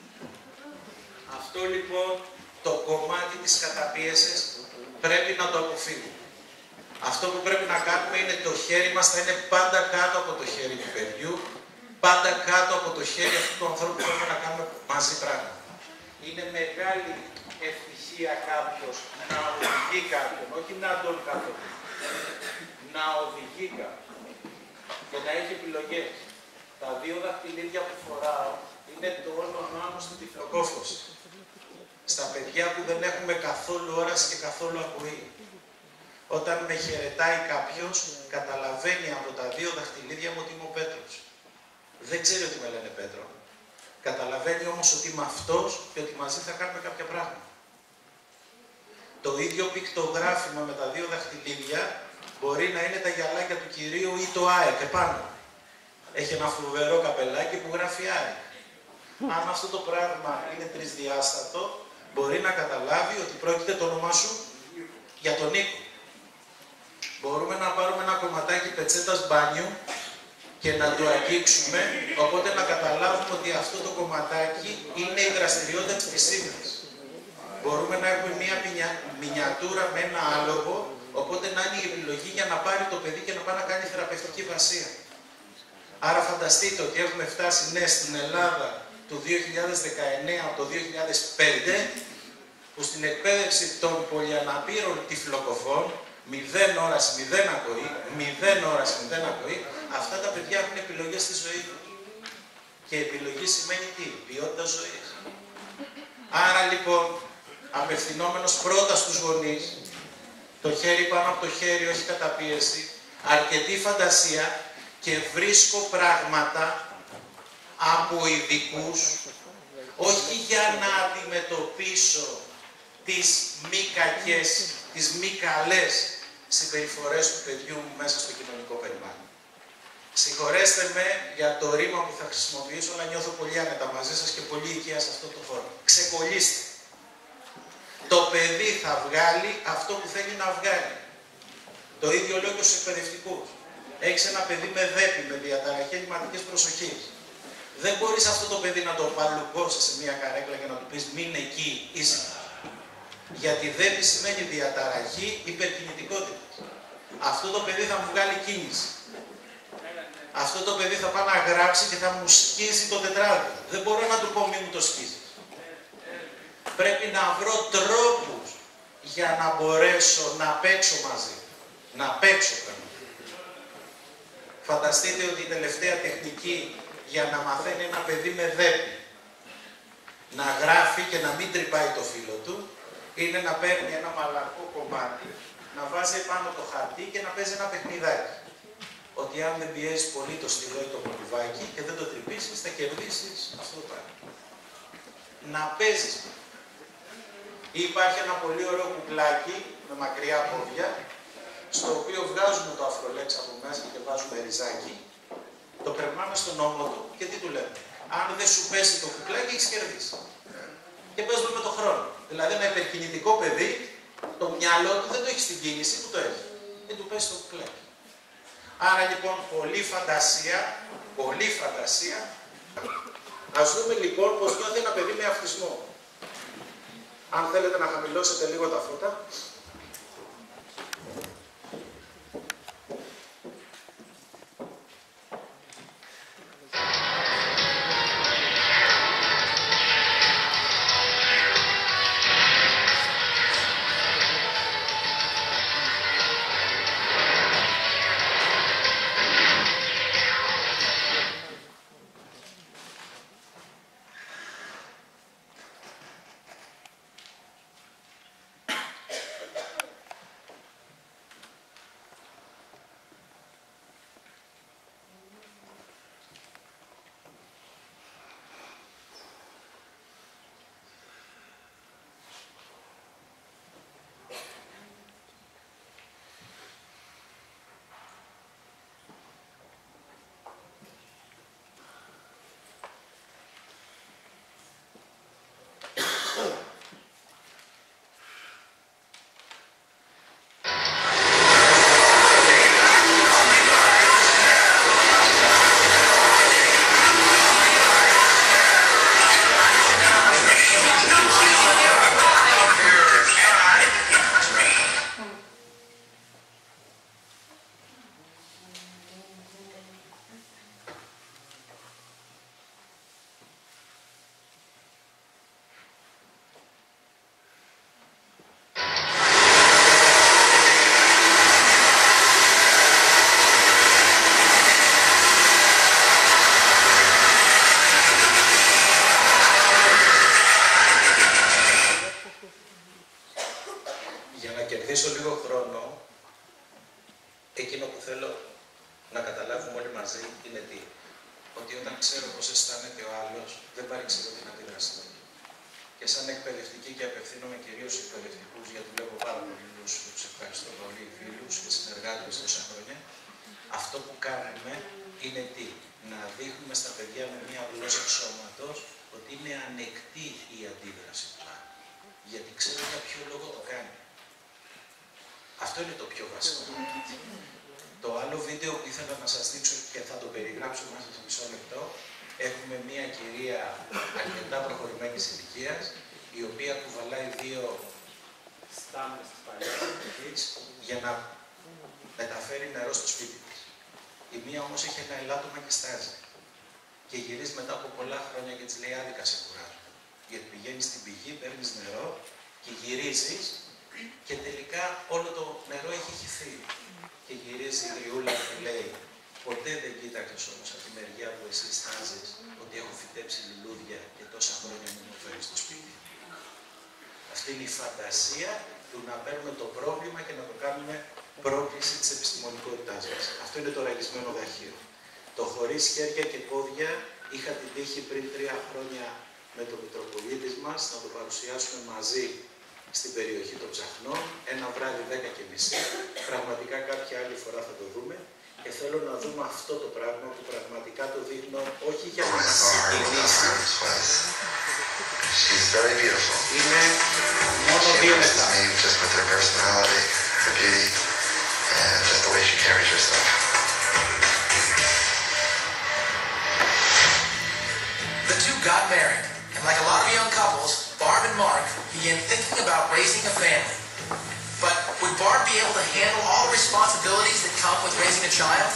Αυτό λοιπόν το κομμάτι της καταπίεσης πρέπει να το αποφύγουμε. Αυτό που πρέπει να κάνουμε είναι το χέρι μας θα είναι πάντα κάτω από το χέρι του παιδιού, πάντα κάτω από το χέρι αυτού του ανθρώπου που πρέπει να κάνουμε μαζί πράγματα. Είναι μεγάλη ευτυχία κάποιος να οδηγεί κάποιον, όχι να τον καθοδηγεί, να οδηγεί κάποιον και να έχει επιλογές. Τα δύο δαχτυλίδια που φοράω είναι το όνομά μου στην τυφλοκόφωση. Στα παιδιά που δεν έχουμε καθόλου όραση και καθόλου ακοή. Όταν με χαιρετάει κάποιος, καταλαβαίνει από τα δύο δαχτυλίδια μου ότι είμαι ο Πέτρος. Δεν ξέρει ότι με λένε Πέτρο. Καταλαβαίνει όμως ότι είμαι αυτός και ότι μαζί θα κάνουμε κάποια πράγματα. Το ίδιο πικτογράφημα με τα δύο δαχτυλίδια μπορεί να είναι τα γυαλάκια του κυρίου ή το ΑΕΚ επάνω. Έχει ένα φοβερό καπελάκι που γράφει ΑΕΚ. Αν αυτό το πράγμα είναι τρισδιάστατο, μπορεί να καταλάβει ότι πρόκειται το όνομά σου για τον Νίκο. Μπορούμε να πάρουμε ένα κομματάκι πετσέτας μπάνιου και να το αγγίξουμε, οπότε να καταλάβουμε ότι αυτό το κομματάκι είναι η δραστηριότητα της πισίνας. Μπορούμε να έχουμε μία μινιατούρα με ένα άλογο, οπότε να είναι η επιλογή για να πάρει το παιδί και να πάει να κάνει θεραπευτική βασία. Άρα φανταστείτε ότι έχουμε φτάσει ναι στην Ελλάδα του δύο χιλιάδες δεκαεννέα από το δύο χιλιάδες πέντε, που στην εκπαίδευση των πολυαναπήρων τυφλοκοφών, μηδέν ώρας, μηδέν ακοή, μηδέν ώρας, μηδέν ακοή, αυτά τα παιδιά έχουν επιλογές στη ζωή τους. Και επιλογή σημαίνει τι, ποιότητα ζωής. Άρα λοιπόν, απευθυνόμενος πρώτα στους γονείς, το χέρι πάνω από το χέρι, όχι καταπίεση, αρκετή φαντασία και βρίσκω πράγματα από ειδικούς, όχι για να αντιμετωπίσω τις μη κακές, τις μη καλές συμπεριφορές του παιδιού μου μέσα στο κοινωνικό περιβάλλον. Συγχωρέστε με για το ρήμα που θα χρησιμοποιήσω, αλλά νιώθω πολύ άνετα μαζί σας και πολύ οικία σε αυτό το χώρο. Ξεκολλήστε. Το παιδί θα βγάλει αυτό που θέλει να βγάλει. Το ίδιο λέω και στους εκπαιδευτικούς. Έχεις ένα παιδί με δέπη, με διαταραχή ελλειμματικής προσοχής. Δεν μπορείς αυτό το παιδί να το παλουκώσεις σε μια καρέκλα και να του πεις μην εκεί, είσαι. Γιατί δέπη σημαίνει διαταραχή υπερκινητικότητα. Αυτό το παιδί θα μου βγάλει κίνηση. Αυτό το παιδί θα πάει να γράψει και θα μου σκίσει το τετράδιο. Δεν μπορώ να του πω μη μου το σκίσεις. Πρέπει να βρω τρόπους για να μπορέσω να παίξω μαζί. Να παίξω πράγματι. Φανταστείτε ότι η τελευταία τεχνική για να μαθαίνει ένα παιδί με δέπη να γράφει και να μην τρυπάει το φύλλο του είναι να παίρνει ένα μαλακό κομμάτι, να βάζει πάνω το χαρτί και να παίζει ένα παιχνιδάκι. Ότι αν δεν πιέζει πολύ το στυλό ή το μολυβάκι και δεν το τρυπήσεις, θα κερδίσεις αυτό το πράγμα. Να παίζεις. Υπάρχει ένα πολύ ωραίο κουκλάκι με μακριά πόδια, στο οποίο βγάζουμε το αφρολέξ από μέσα και βάζουμε ριζάκι, το περνάμε στον ώμο του και τι του λέμε. Αν δεν σου πέσει το κουκλάκι, έχεις κερδίσει. Και παίζουμε με το χρόνο. Δηλαδή ένα υπερκινητικό παιδί, το μυαλό του δεν το έχει στην κίνηση, που το έχει. Δεν του πέσει το κουκλάκι. Άρα λοιπόν, πολύ φαντασία, πολύ φαντασία. Ας δούμε λοιπόν πως νιώθει ένα παιδί με αυτισμό. Αν θέλετε να χαμηλώσετε λίγο τα φώτα. Αυτή είναι η φαντασία του να παίρνουμε το πρόβλημα και να το κάνουμε πρόκληση της επιστημονικότητάς μας. Αυτό είναι το ραγισμένο δαχείο. Το χωρίς χέρια και πόδια είχα την τύχη πριν τρία χρόνια με τον Μητροπολίτη μας να το παρουσιάσουμε μαζί στην περιοχή των Ψαχνών, ένα βράδυ δέκα και μισή. Πραγματικά κάποια άλλη φορά θα το δούμε και θέλω να δούμε αυτό το πράγμα που πραγματικά το δείχνω όχι για να μας συγκινήσει, She's very beautiful. Είναι μόνο δύο λεπτά. Me just with her personality, her beauty, and just the way she carries herself. The two got married, and like a lot of young couples, Barb and Mark began thinking about raising a family. But would Barb be able to handle all the responsibilities that come with raising a child?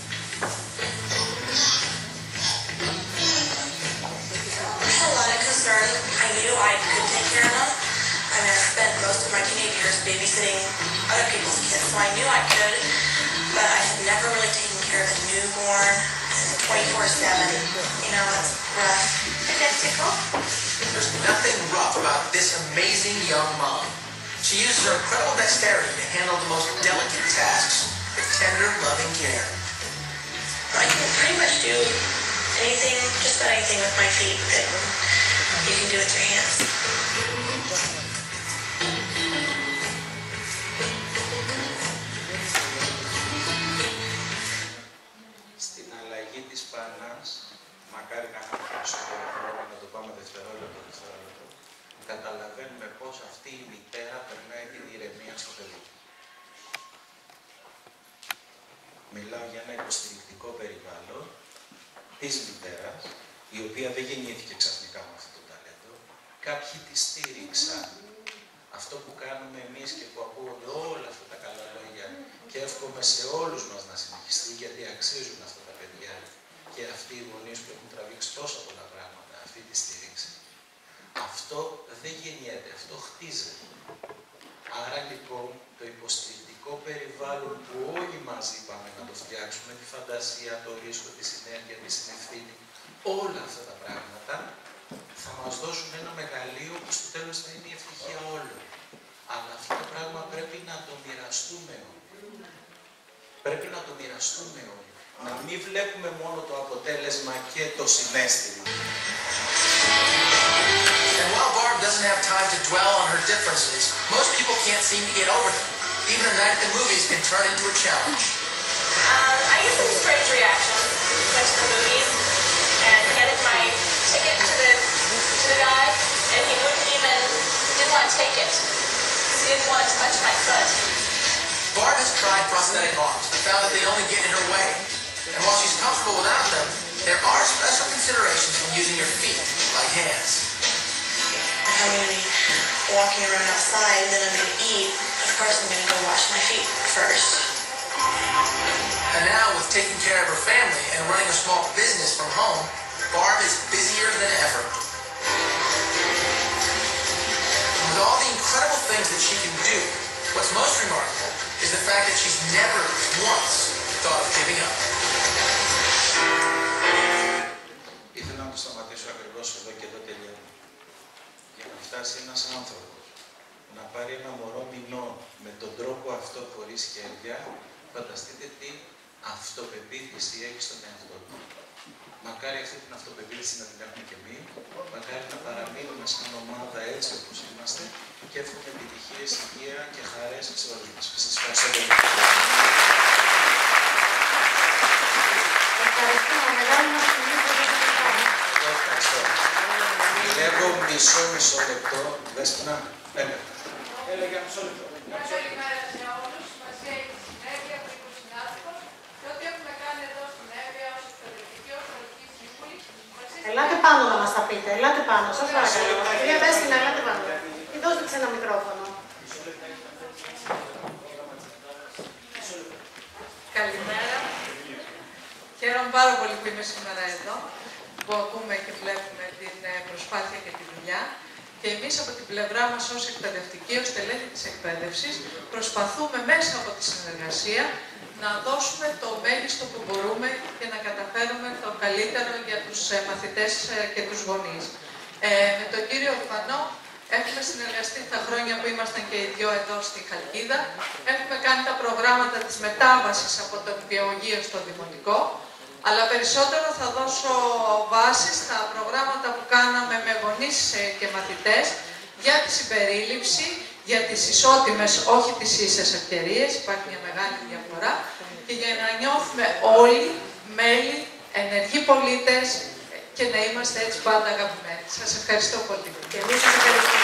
A lot of concern. I knew I could take care of them. I mean, I spent most of my teenage years babysitting other people's kids, so I knew I could, but I had never really taken care of a newborn twenty-four seven. You know, it's rough. And that's tickle. There's nothing rough about this amazing young mom. She uses her incredible dexterity to handle the most delicate tasks with tender, loving care. I can pretty much do anything, just about anything with my feet that you can do with your hands. Στην αλλαγή της Πανάς, μακάρι να είχαμε περισσότερο χρόνο να το πάμε δευτερόλεπτο, δευτερόλεπτο, καταλαβαίνουμε πώς αυτή η μητέρα περνάει την ηρεμία στο παιδί. Μιλάω για ένα υποστηρικτικό περιβάλλον της μητέρας, η οποία δεν γεννήθηκε ξαφνικά με αυτό το ταλέντο. Κάποιοι τη στήριξαν. Αυτό που κάνουμε εμείς και που ακούγονται όλα αυτά τα καλά λόγια και εύχομαι σε όλους μας να συνεχιστεί, γιατί αξίζουν αυτά τα παιδιά και αυτοί οι γονείς που έχουν τραβήξει τόσα πολλά πράγματα, αυτή τη στήριξη. Αυτό δεν γεννιέται, αυτό χτίζεται. Άρα λοιπόν το υποστηρικτικό περιβάλλον που όλοι μαζί είπαμε να το φτιάξουμε, τη φαντασία, το ρίσκο, τη συνέργεια, τη συνευθύνη, όλα αυτά τα πράγματα θα μας δώσουν ένα μεγαλείο που στο τέλος θα είναι η ευτυχία όλων. Αλλά αυτό το πράγμα πρέπει να το μοιραστούμε όλοι. Πρέπει να το μοιραστούμε όλοι. Να μην βλέπουμε μόνο το αποτέλεσμα και το συναίσθημα. And while Barb doesn't have time to dwell on her differences, most people can't seem to get over them. Even a night at the movies can turn into a challenge. Um, I get some strange reactions. Went to the movies and handed my ticket to the to the guy, and he wouldn't even didn't want to take it. He didn't want to touch my foot. Barb has tried prosthetic arms, but found that they only get in her way. And while she's comfortable without them, there are special considerations when using your feet, like hands. If I'm going to be walking around outside and then I'm going to eat, of course I'm going to go wash my feet first. And now, with taking care of her family and running a small business from home, Barb is busier than ever. With all the incredible things that she can do, what's most remarkable is the fact that she's never once thought of giving up. Ήθελα να το σταματήσω ακριβώς εδώ και εδώ τελειώνω. Για να φτάσει ένας άνθρωπος να πάρει ένα μωρό μηνών με τον τρόπο αυτό χωρίς χέρια, φανταστείτε τι αυτοπεποίθηση έχει στον εαυτό του. Μακάρι αυτή την αυτοπεποίθηση να την έχουμε και εμείς, μακάρι να παραμείνουμε σαν ομάδα έτσι όπως είμαστε και εύχομαι επιτυχίες, υγεία και χαρές σε όλους μας. Σας ευχαριστώ πολύ. Ευχαριστούμε. Μεγάλη μας τιμή που δεν Εγώ ευχαριστώ. Λέγω μισό μισό λεπτό, Δέσποινα, ένα. Έλεγα μισό λεπτό. Καλημέρα σε όλους. Μαζί έχει συνέργεια από τον συνάδελφο και ό,τι έχουμε κάνει εδώ στην Εύβοια ως εκπαιδευτική, ως πολιτική σύμβουλη. Ελάτε πάνω να μας τα πείτε. Ελάτε πάνω. Σας παρακαλώ. Κυρία Δέσποινα, ελάτε πάνω. Ή δώστε της ένα μικρόφωνο. Καλημέρα. Χαίρομαι πάρα πολύ που είμαι σήμερα εδώ, που ακούμε και βλέπουμε την προσπάθεια και τη δουλειά. Και εμείς από την πλευρά μας ως εκπαιδευτική, ως τελέχη της εκπαίδευσης, προσπαθούμε μέσα από τη συνεργασία να δώσουμε το μέγιστο που μπορούμε και να καταφέρουμε το καλύτερο για τους μαθητές και τους γονείς. Ε, με τον κύριο Ορφανό έχουμε συνεργαστεί τα χρόνια που ήμασταν και οι δυο εδώ στη Χαλκίδα. Έχουμε κάνει τα προγράμματα της μετάβασης από το νηπιαγωγείο στο δημοτικό. Αλλά περισσότερο θα δώσω βάση στα προγράμματα που κάναμε με γονείς και μαθητές για τη συμπερίληψη, για τις ισότιμες, όχι τις ίσες ευκαιρίες, υπάρχει μια μεγάλη διαφορά, και για να νιώθουμε όλοι μέλη, ενεργοί πολίτες και να είμαστε έτσι πάντα αγαπημένοι. Σας ευχαριστώ πολύ. Και εμείς σας ευχαριστούμε.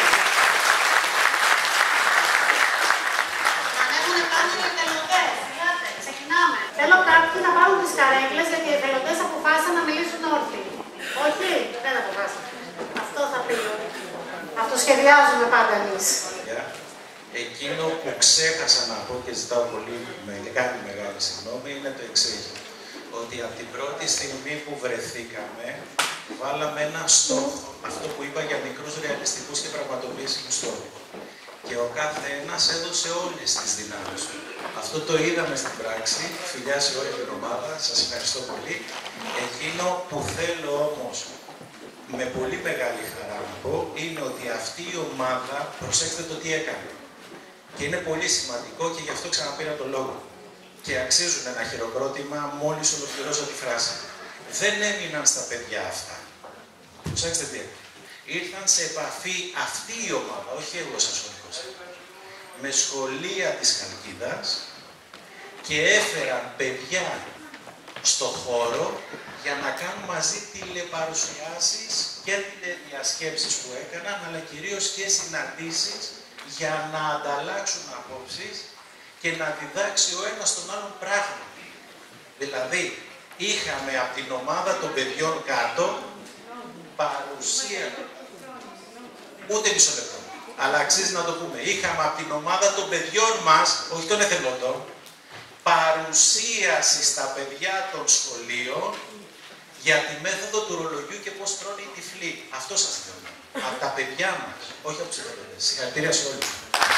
Ανέβουνε πάνω οι εθελοντές. Ελάτε, ξεκινάμε. Θέλω κάποιοι να πάρουν τις καρέκλες γιατί οι εθελοντές αποφάσισαν να μιλήσουν όρθιοι. Όχι, δεν αποφάσισαν. Αυτό θα πει. Αυτοσχεδιάζουμε πάντα εμείς. Εκείνο που ξέχασα να πω και ζητάω πολύ μεγάλη μεγάλη συγγνώμη είναι το εξής. Ότι από την πρώτη στιγμή που βρεθήκαμε βάλαμε ένα στόχο, αυτό που είπα για μικρούς ρεαλιστικούς και πραγματοποιήσιμους στόχους. Και ο κάθε ένας έδωσε όλες τις δυνάμεις του. Αυτό το είδαμε στην πράξη, φιλιά σε όλη την ομάδα, σας ευχαριστώ πολύ. Εκείνο που θέλω όμως με πολύ μεγάλη χαρά να πω είναι ότι αυτή η ομάδα, προσέξτε το τι έκανε. Και είναι πολύ σημαντικό και γι' αυτό ξαναπήρα το λόγο. Και αξίζουν ένα χειροκρότημα μόλις ολοκληρώσω τη φράση. Δεν έμειναν στα παιδιά αυτά. Προσέξτε τι. Ήρθαν σε επαφή αυτή η ομάδα, όχι εγώ σαν σχολικός, με σχολεία της Χαλκίδας και έφεραν παιδιά στο χώρο για να κάνουν μαζί τηλεπαρουσιάσεις και τηλεδιασκέψεις που έκαναν, αλλά κυρίως και συναντήσεις για να ανταλλάξουν απόψεις και να διδάξει ο ένας τον άλλον πράγματι. Δηλαδή, είχαμε από την ομάδα των παιδιών κάτω παρουσία, ούτε μισό λεπτό, αλλά αξίζει να το πούμε. Είχαμε από την ομάδα των παιδιών μας, όχι των εθελοντών, παρουσίαση στα παιδιά των σχολείων για τη μέθοδο του ρολογιού και πώς τρώνε οι τυφλοί. Αυτό σας θέλω. Από τα παιδιά μας, όχι από τους εθελοντές. Συγχαρητήρια σε όλους.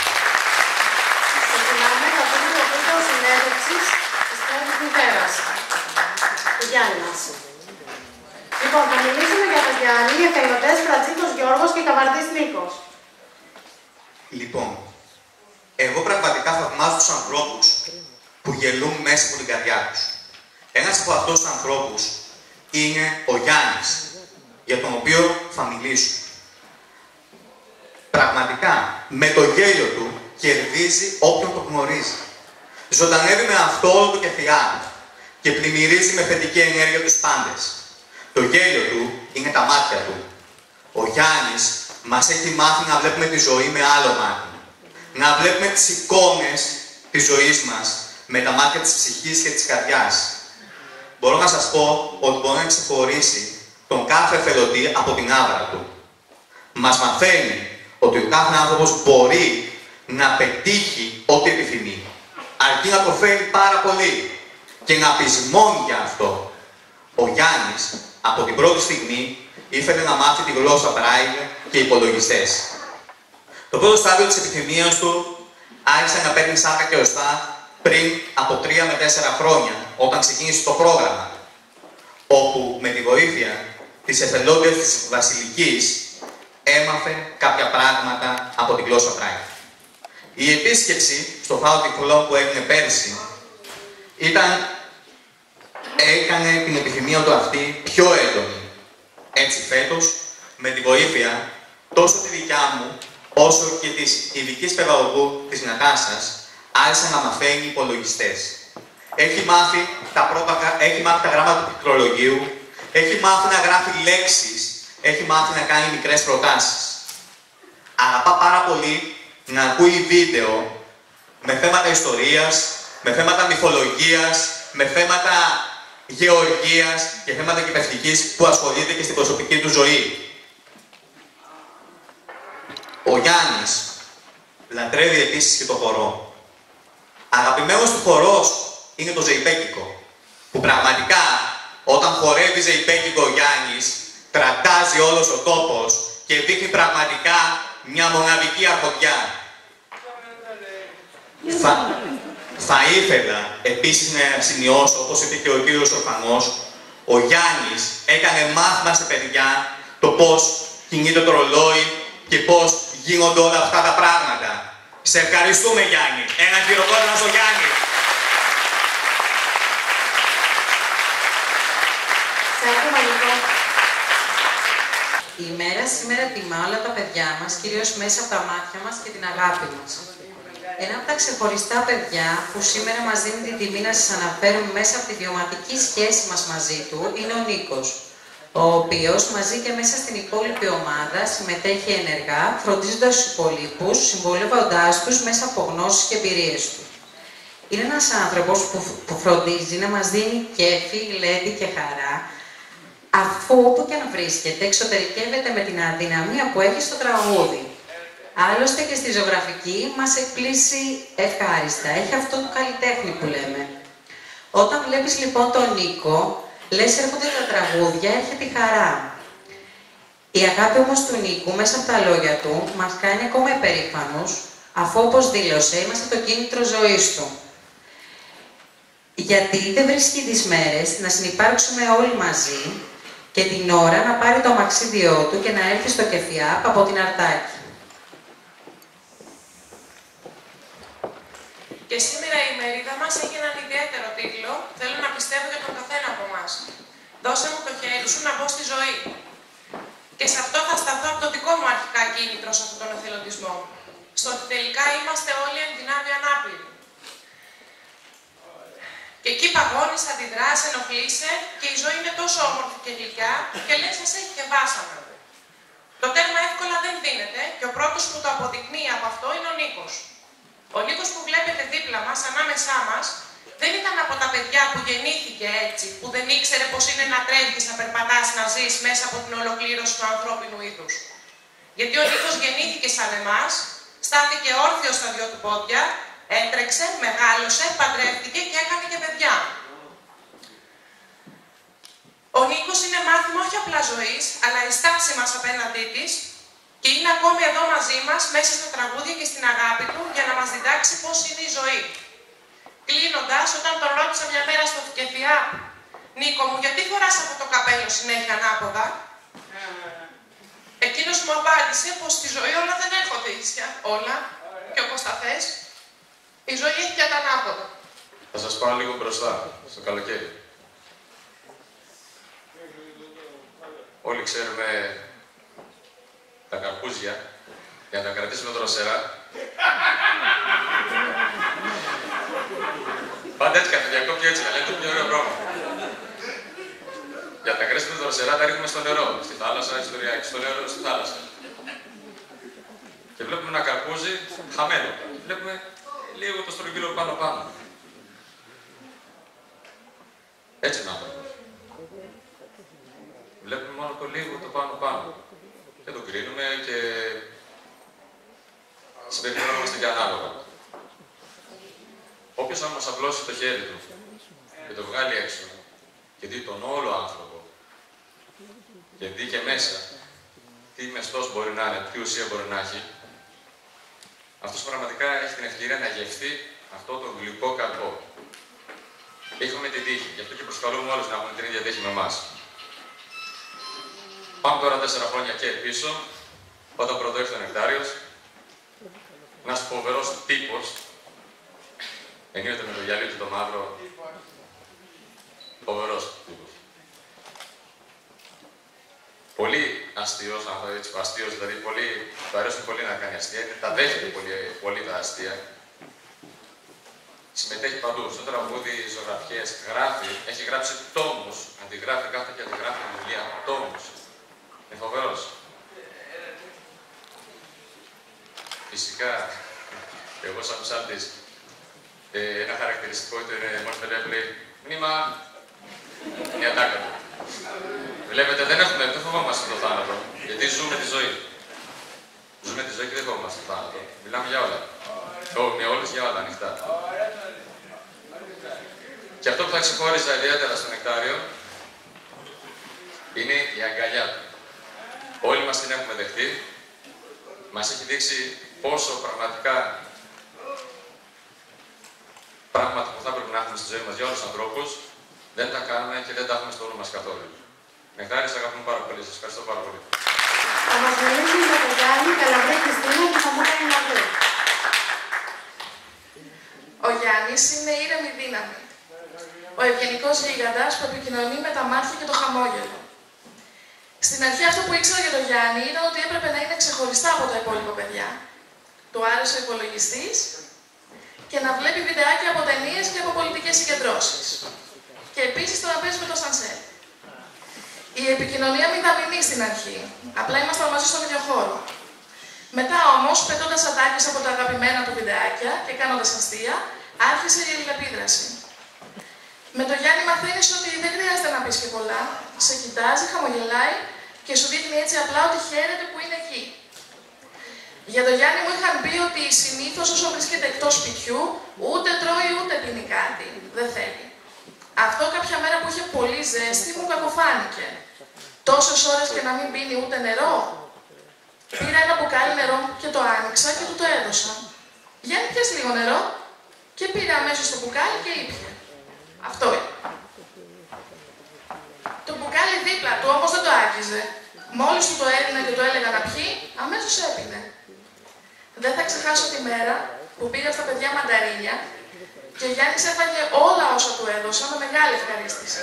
Ξεκινάμε το πρώτο βίντεο συνέντευξης της πρώτης μητέρας, του Γιάννη μας. Λοιπόν, θα μιλήσουμε για τον Γιάννη, οι εθελοντές Φρατζίκος Γιώργος και Καβαρδής Νίκος. Λοιπόν, εγώ πραγματικά θαυμάζω τους ανθρώπους που γελούν μέσα από την καρδιά τους. Ένας από αυτούς τους ανθρώπους είναι ο Γιάννης, για τον οποίο θα μιλήσω. Πραγματικά, με το γέλιο του κερδίζει όποιον το γνωρίζει. Ζωντανεύει με αυτό όλο το κεφιά και πλημμυρίζει με θετική ενέργεια τους πάντες. Το γέλιο του είναι τα μάτια του. Ο Γιάννης μας έχει μάθει να βλέπουμε τη ζωή με άλλο μάτι. Να βλέπουμε τις εικόνες της ζωής μας με τα μάτια της ψυχής και της καρδιάς. Μπορώ να σας πω ότι μπορεί να ξεχωρίσει τον κάθε εθελοντή από την άβρα του. Μας μαθαίνει ότι ο κάθε άνθρωπος μπορεί να πετύχει ό,τι επιθυμεί. Αρκεί να το θέλει πάρα πολύ και να πεισμώνει για αυτό. Ο Γιάννης από την πρώτη στιγμή ήθελε να μάθει τη γλώσσα Braille και υπολογιστές. Το πρώτο στάδιο της επιθυμίας του άρχισε να παίρνει σάκα και οστά πριν από τρία με τέσσερα χρόνια, όταν ξεκίνησε το πρόγραμμα, όπου με τη βοήθεια της εθελόντριας της Βασιλικής έμαθε κάποια πράγματα από τη γλώσσα Braille. Η επίσκεψη στο Φάο Τυφλών που έγινε πέρσι ήταν, έκανε την επιθυμία του αυτή πιο έντονη. Έτσι φέτος, με τη βοήθεια τόσο τη δικιά μου, όσο και της ειδικής παιδαγωγού της Νατάσας, άρχισε να μαθαίνει υπολογιστές. Έχει μάθει τα, πρώτα, έχει μάθει τα γράμματα του πληκτρολογίου, έχει μάθει να γράφει λέξεις, έχει μάθει να κάνει μικρές προτάσεις. Αγαπά πάρα πολύ να ακούει βίντεο με θέματα ιστορίας, με θέματα μυθολογίας, με θέματα γεωργίας και θέματα εκπαιδευτικής που ασχολείται και στην προσωπική του ζωή. Ο Γιάννης λατρεύει επίσης και το χορό. Αγαπημένος του χορός είναι το ζεϊπέκικο, που πραγματικά όταν χορεύει ζεϊπέκικο ο Γιάννης κρατάζει όλος ο τόπος και δείχνει πραγματικά μια μοναδική αρχοντιά. Θα, θα ήθελα επίσης να σημειώσω, όπως είπε και ο κύριος Ορφανός, ο Γιάννης έκανε μάθημα σε παιδιά το πώς κινείται το ρολόι και πώς γίνονται όλα αυτά τα πράγματα. Σε ευχαριστούμε Γιάννη. Ένα χειροκρότημα στο Γιάννη. Σε ακούμε λοιπόν. Η ημέρα σήμερα τιμά όλα τα παιδιά μας, κυρίως μέσα από τα μάτια μας και την αγάπη μας. Ένα από τα ξεχωριστά παιδιά που σήμερα μας δίνει την τιμή να σας αναφέρουμε μέσα από τη βιωματική σχέση μας μαζί του είναι ο Νίκος. ο οποίος μαζί και μέσα στην υπόλοιπη ομάδα συμμετέχει ενεργά, φροντίζοντας τους υπολείπους, συμβολεύοντάς τους μέσα από γνώσεις και εμπειρίες του. Είναι ένας άνθρωπος που, που φροντίζει να μας δίνει κέφι, γλέντι και χαρά, αφού όπου και αν βρίσκεται εξωτερικεύεται με την αδυναμία που έχει στο τραγούδι. Άλλωστε και στη ζωγραφική μας εκπλήσει ευχάριστα, έχει αυτό το καλλιτέχνη που λέμε. Όταν βλέπεις λοιπόν τον Νίκο, λες έρχονται τα τραγούδια, έρχεται η χαρά. Η αγάπη όμως του Νίκου μέσα από τα λόγια του μας κάνει ακόμα υπερήφανους, αφού όπως δήλωσε είμαστε το κίνητρο ζωής του. Γιατί δεν βρίσκει τις μέρες να συνυπάρξουμε όλοι μαζί και την ώρα να πάρει το αμαξίδιό του και να έρθει στο Κεφιάπ από την Αρτάκη. Και σήμερα η ημερίδα μας έχει έναν ιδιαίτερο τίτλο, θέλω να πιστεύω για τον καθένα από εμάς. Δώσε μου το χέρι σου να μπω στη ζωή. Και σε αυτό θα σταθώ από το δικό μου αρχικά κίνητρο σε αυτόν τον εθελοντισμό. Στο ότι τελικά είμαστε όλοι εν δυνάμει ανάπηροι. Και εκεί παγώνεις, αντιδράς, ενοχλείσαι και η ζωή είναι τόσο όμορφη και γλυκιά και λες σας έχει και βάσανα. Το τέρμα εύκολα δεν δίνεται και ο πρώτος που το αποδεικνύει από αυτό είναι ο Νίκος. Ο Νίκος που βλέπετε δίπλα μας, ανάμεσά μας, δεν ήταν από τα παιδιά που γεννήθηκε έτσι, που δεν ήξερε πως είναι να τρέχεις, να περπατάς, να ζεις μέσα από την ολοκλήρωση του ανθρώπινου είδους. Γιατί ο Νίκος γεννήθηκε σαν εμάς, στάθηκε όρθιος στα δυο του πόδια, έτρεξε, μεγάλωσε, παντρεύτηκε και έκανε και παιδιά. Ο Νίκος είναι μάθημα όχι απλά ζωής, αλλά η στάση μας απέναντί της και είναι ακόμη εδώ μαζί μας, μέσα στα τραγούδια και στην αγάπη του, για να μας διδάξει πώς είναι η ζωή. Κλείνοντας, όταν τον ρώτησα μια μέρα στο Κεφιάπ, Νίκο μου, γιατί φοράς αυτό το καπέλο συνέχεια ανάποδα? Εκείνος μου απάντησε πως στη ζωή όλα δεν έρχονται ίσια, όλα, και όπως τα θες, η ζωή έχει και τα ανάποδα. Θα σας πάω λίγο μπροστά, στο καλοκαίρι. Όλοι ξέρουμε τα καρπούζια, για να τα κρατήσουμε δροσερά. Πάντα έτσι κάθε διακόπτει έτσι, αλλά είναι το πιο ωραίο πράγμα. Για να τα κρατήσουμε δροσερά τα ρίχνουμε στο νερό, στη θάλασσα, στο ριάκι, στο νερό, στη θάλασσα. Και βλέπουμε ένα καρπούζι χαμένο. Βλέπουμε λίγο το στρογγύλο πάνω-πάνω. Έτσι είναι άνθρωπος. Βλέπουμε μόνο το λίγο το πάνω-πάνω. Και το κρίνουμε και συμπεριφερόμαστε και ανάλογα. Όποιος όμως απλώσει το χέρι του και το βγάλει έξω και δει τον όλο άνθρωπο και δει και μέσα τι μεστός μπορεί να είναι, τι ουσία μπορεί να έχει, αυτός πραγματικά έχει την ευκαιρία να γευθεί αυτό το γλυκό καρπό. Έχουμε την τύχη, γι' αυτό και προσκαλούμε όλους να έχουν την ίδια τύχη με εμάς. Πάμε τώρα τέσσερα χρόνια και πίσω, όταν πρώτο ήρθε ο Νεκτάριος, ένας φοβερός τύπος, ενίοτε με το γυαλί του το μαύρο, φοβερός τύπος. Πολύ αστείος, αν το έτσι, αστείος, δηλαδή πολύ, του αρέσουν πολύ να κάνει αστεία, τα δέχεται πολύ, πολύ τα αστεία. Συμμετέχει παντού, στο τραγούδι, ζωγραφιές, γράφει, έχει γράψει τόμους, αντιγράφει κάθε και αντιγράφει βιβλία, τόμους. Είναι φοβερός. Φυσικά, εγώ σαν ψάλτης, ε, ένα χαρακτηριστικό του είναι μόλις με λέει μνήμα, η ατάκα του. Βλέπετε, δεν έχουμε, δεν φοβόμαστε το θάνατο, γιατί ζούμε τη ζωή. Ζούμε τη ζωή και δεν φοβόμαστε το θάνατο. Μιλάμε για όλα. Με όλους για όλα, ανοιχτά. Και αυτό που θα ξεχώριζα ιδιαίτερα στο Νεκτάριο είναι η αγκαλιά του. Όλοι μας την έχουμε δεχτεί. Μας έχει δείξει πόσο πραγματικά πράγματα που θα πρέπει να έχουμε στη ζωή μας για όλους τους ανθρώπους δεν τα κάνουμε και δεν τα έχουμε στο όρο μας καθόλου. Νεκτάρη, σας αγαπούμε πάρα πολύ. Σας ευχαριστώ πάρα πολύ. Θα μας μιλήσει για τον Γιάννη Καλαβρή Χριστίνα και θα μου κάνει να δει. Ο Γιάννης είναι ήρεμη δύναμη. Ο ευγενικός γίγαντας που επικοινωνεί με τα μάτια και το χαμόγελο. Στην αρχή αυτό που ήξερα για τον Γιάννη ήταν ότι έπρεπε να είναι ξεχωριστά από τα υπόλοιπα παιδιά. Του άρεσε ο υπολογιστής και να βλέπει βιντεάκια από ταινίες και από πολιτικές συγκεντρώσεις. Και επίσης το να παίζει με το σανσέρ. Η επικοινωνία μηδαμινή στην αρχή. Απλά ήμασταν μαζί στον ίδιο χώρο. Μετά όμως, πετώντας ατάκες από τα αγαπημένα του βιντεάκια και κάνοντας αστεία, άρχισε η αλληλεπίδραση. Με το Γιάννη μαθαίνεις ότι δεν χρειάζεται να πεις και πολλά. Σε κοιτάζει, χαμογελάει και σου δείχνει έτσι απλά ότι χαίρεται που είναι εκεί. Για τον Γιάννη μου είχαν πει ότι συνήθως όσο βρίσκεται εκτός σπιτιού, ούτε τρώει ούτε πίνει κάτι. Δεν θέλει. Αυτό κάποια μέρα που είχε πολύ ζέστη μου κακοφάνηκε. Τόσες ώρες και να μην πίνει ούτε νερό. Πήρα ένα μπουκάλι νερό και το άνοιξα και του το έδωσα. Γιάννη, πιες λίγο νερό. Και πήρε αμέσως το μπουκάλι και ήπιε. Αυτό είναι. Το μπουκάλι δίπλα του όμως δεν το άγγιζε. Μόλις του το έδινα και του έλεγα να πιει, αμέσως έπινε. Δεν θα ξεχάσω τη μέρα που πήγα στα παιδιά μανταρίνια και ο Γιάννης έφαγε όλα όσα του έδωσα με μεγάλη ευχαρίστηση.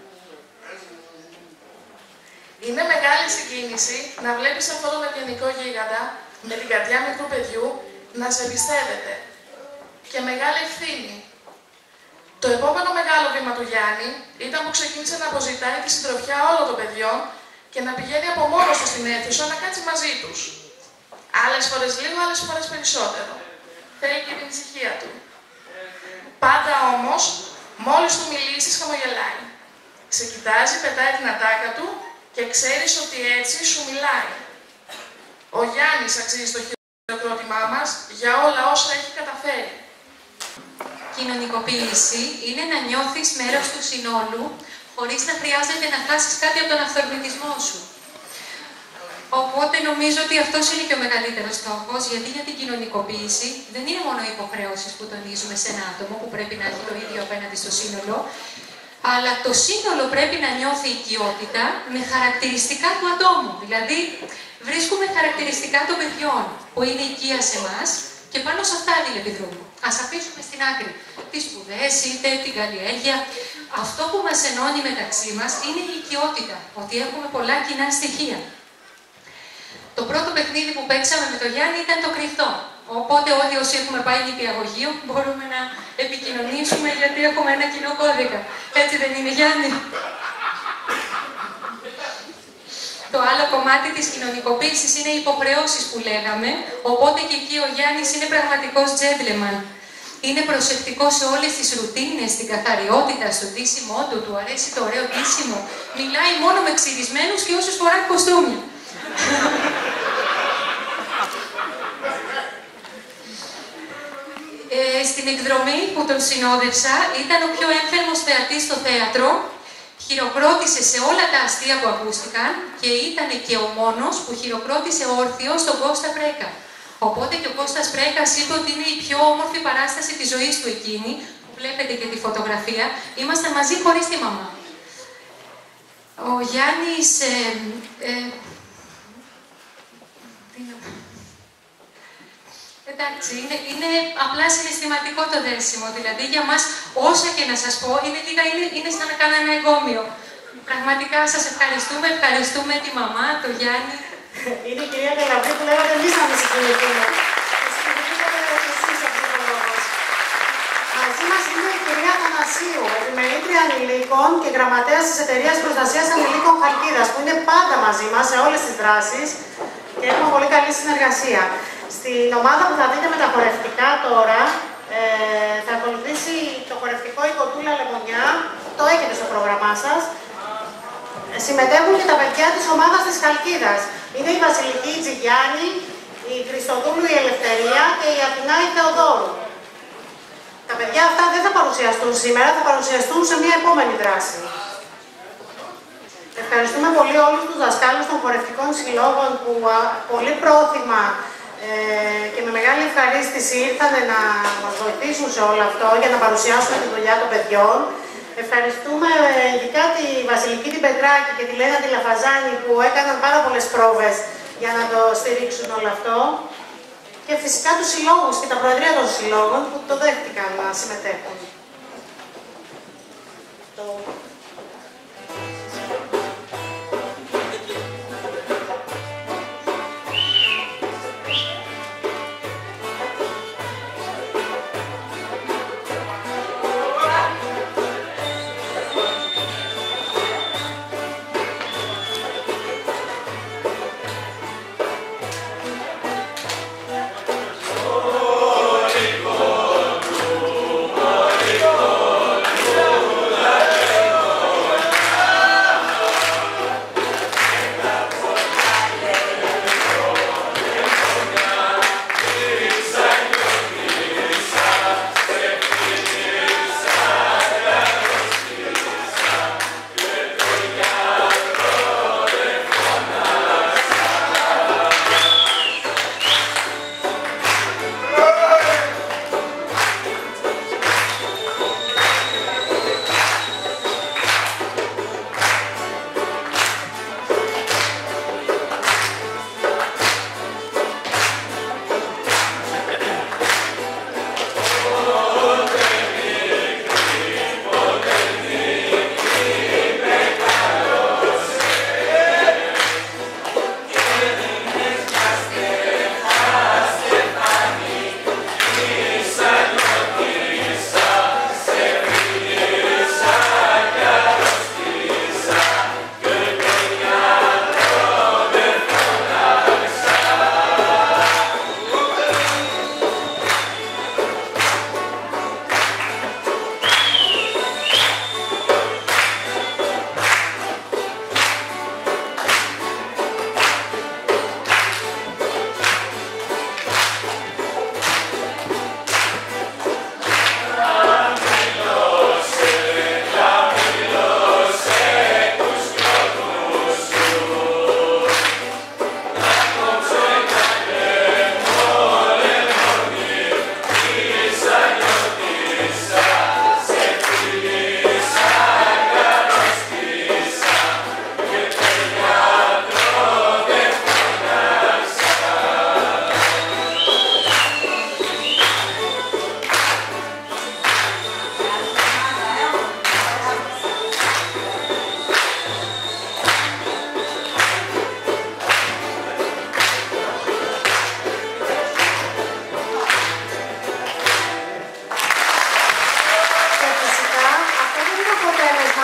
Είναι μεγάλη συγκίνηση να βλέπεις αυτόν τον ευγενικό γίγαντα με την καρδιά μικρού παιδιού να σε εμπιστεύεται και μεγάλη ευθύνη. Το επόμενο μεγάλο βήμα του Γιάννη ήταν που ξεκίνησε να αποζητάει τη συντροφιά όλων των παιδιών και να πηγαίνει από μόνος του στην αίθουσα να κάτσει μαζί τους. Άλλες φορές λίγο, άλλες φορές περισσότερο. Θέλει και την ησυχία του. Πάντα όμως, μόλις του μιλήσεις, χαμογελάει. Σε κοιτάζει, πετάει την ατάκα του και ξέρεις ότι έτσι σου μιλάει. Ο Γιάννης αξίζει το χειροκρότημά μας για όλα όσα έχει καταφέρει. Κοινωνικοποίηση είναι να νιώθεις μέρος του συνόλου χωρίς να χρειάζεται να χάσεις κάτι από τον αυθορμητισμό σου. Οπότε νομίζω ότι αυτός είναι και ο μεγαλύτερος στόχος, γιατί για την κοινωνικοποίηση δεν είναι μόνο οι υποχρεώσεις που τονίζουμε σε ένα άτομο που πρέπει να έχει το ίδιο απέναντι στο σύνολο, αλλά το σύνολο πρέπει να νιώθει οικειότητα με χαρακτηριστικά του ατόμου. Δηλαδή, βρίσκουμε χαρακτηριστικά των παιδιών που είναι οικεία σε εμάς και πάνω σε αυτά αντιλεπιδρούμε. Ας αφήσουμε στην άκρη τις σπουδές είτε την καλλιέργεια. Αυτό που μας ενώνει μεταξύ μας είναι η οικειότητα, ότι έχουμε πολλά κοινά στοιχεία. Το πρώτο παιχνίδι που παίξαμε με τον Γιάννη ήταν το κρυφτό. Οπότε όλοι όσοι έχουμε πάει νηπιαγωγείο μπορούμε να επικοινωνήσουμε γιατί έχουμε ένα κοινό κώδικα. Έτσι δεν είναι, Γιάννη? Το άλλο κομμάτι της κοινωνικοποίησης είναι οι υποχρεώσεις που λέγαμε, οπότε και εκεί ο Γιάννης είναι πραγματικός gentleman. Είναι προσεκτικός σε όλες τις ρουτίνες, στην καθαριότητα, στο ντύσιμό του, του αρέσει το ωραίο ντύσιμο. Μιλάει μόνο με ξυρισμένους και όσους φοράνε κοστούμια. Ε, στην εκδρομή που τον συνόδευσα ήταν ο πιο ένθερμος θεατής στο θέατρο, χειροκρότησε σε όλα τα αστεία που ακούστηκαν και ήταν και ο μόνος που χειροκρότησε όρθιο στον Κώστα Πρέκα. Οπότε και ο Κώστας Πρέκας είπε ότι είναι η πιο όμορφη παράσταση της ζωής του εκείνη, που βλέπετε και τη φωτογραφία, είμαστε μαζί χωρίς τη μαμά. Ο Γιάννης... Ε, ε, Εντάξει, είναι, είναι απλά συναισθηματικό το δέσιμο. Δηλαδή για μας, όσα και να σας πω, είναι, λίγα, είναι, είναι σαν να κάνω ένα εγκόμιο. Πραγματικά σας ευχαριστούμε, ευχαριστούμε τη μαμά, τον Γιάννη. Είναι η κυρία Καλαβρή που λέγατε εμείς να μην συγκινηθούμε. Μαζί μας είναι η κυρία Θανασίου, επιμελήτρια ανηλίκων και γραμματέας της Εταιρείας Προστασίας Ανηλίκων Χαλκίδας, που είναι πάντα μαζί μας σε όλες τις δράσεις και έχουμε πολύ καλή συνεργασία. Στην ομάδα που θα δείτε με τα χορευτικά τώρα, ε, θα ακολουθήσει το χορευτικό η Κοντούλα Λεμονιά, το έχετε στο πρόγραμμά σας. Ε, συμμετέχουν και τα παιδιά της ομάδας της Χαλκίδας. Είναι η Βασιλική η Τζιγιάννη, η Χριστοδούλου η Ελευθερία και η Αθηνά η Θεοδόρου. Τα παιδιά αυτά δεν θα παρουσιαστούν σήμερα, θα παρουσιαστούν σε μια επόμενη δράση. Ευχαριστούμε πολύ όλους τους δασκάλους των χορευτικών συλλόγων που α, πολύ πρόθυμα ε, και με μεγάλη ευχαρίστηση ήρθαν να μας βοηθήσουν σε όλο αυτό για να παρουσιάσουμε τη δουλειά των παιδιών. Ευχαριστούμε ε, ειδικά τη Βασιλική την Πετράκη και τη Λένα τη Λαφαζάνη που έκαναν πάρα πολλές πρόβες για να το στηρίξουν όλο αυτό. Και φυσικά τους συλλόγους και τα προεδρία των συλλόγων που το δέχτηκαν να συμμετέχουν. Το...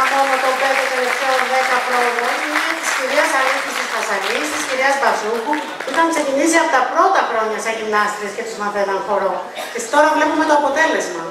μόνο των πέντε τελευταίων δέκα πρόγων είναι της κυρίας Αλήθης της Φασαλής, της κυρίας Μπαζούκου, που είχαν ξεκινήσει από τα πρώτα χρόνια σαν γυμνάστριες και τους μαθαίναν χορό. Και τώρα βλέπουμε το αποτέλεσμα.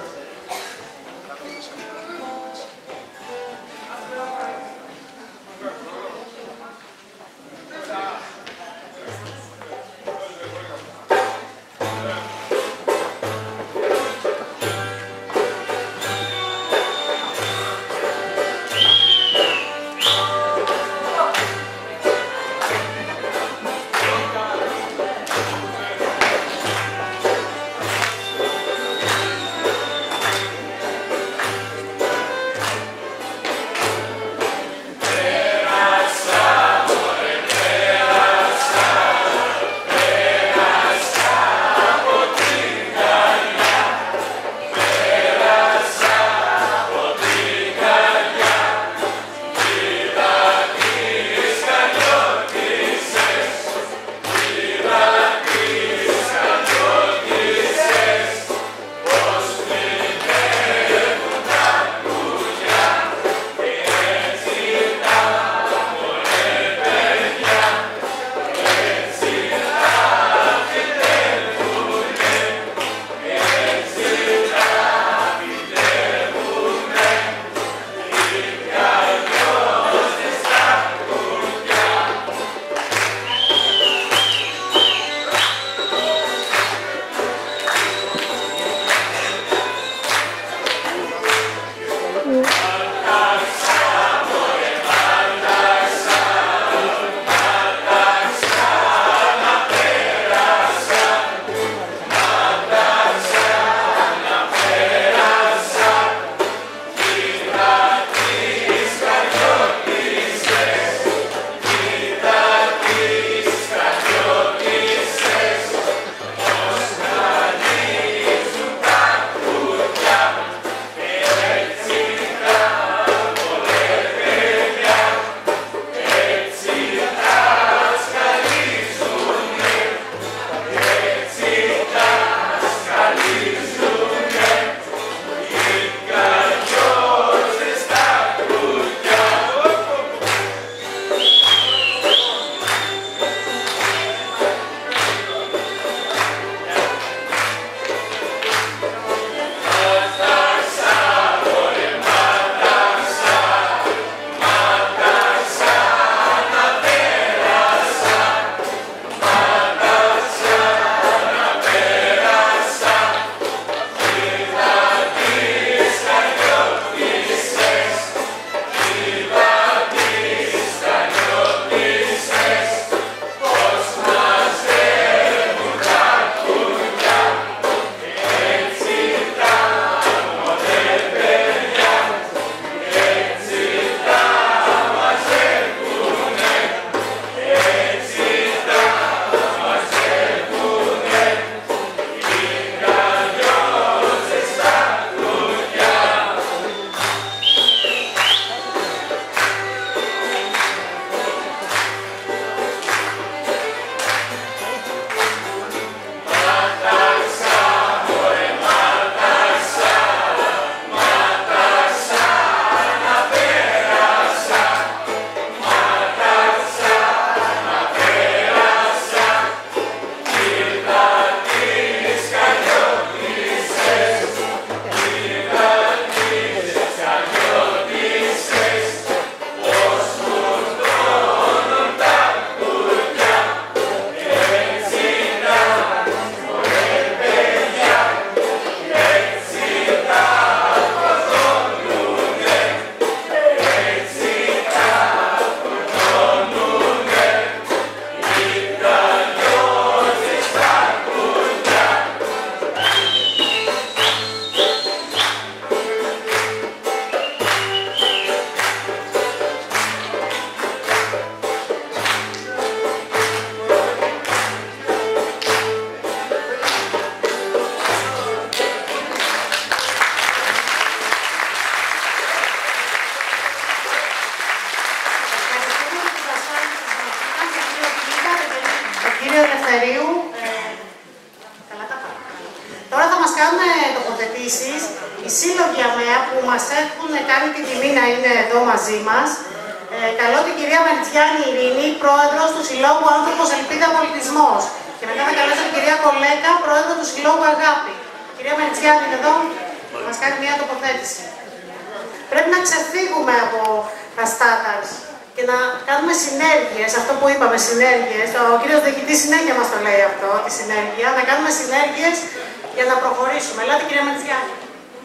μας έχουν κάνει την τιμή να είναι εδώ μαζί μας. Ε, καλώ την κυρία Μελτζιάννη Ειρήνη, πρόεδρος του Συλλόγου Άνθρωπος Ελπίδα Πολιτισμός. Και μετά θα καλέσω την κυρία Κολέκα, πρόεδρο του Συλλόγου Αγάπη. Η κυρία Μελτζιάννη είναι εδώ, θα μας κάνει μια τοποθέτηση. Πρέπει να ξεφύγουμε από τα στάνταρς και να κάνουμε συνέργειες, αυτό που είπαμε, συνέργειες. Ο κύριος Διοικητής συνέχεια μας το λέει αυτό, τη συνέργεια, να κάνουμε συνέργειες για να προχωρήσουμε. Ελάτε κυρία Μελτζιάννη.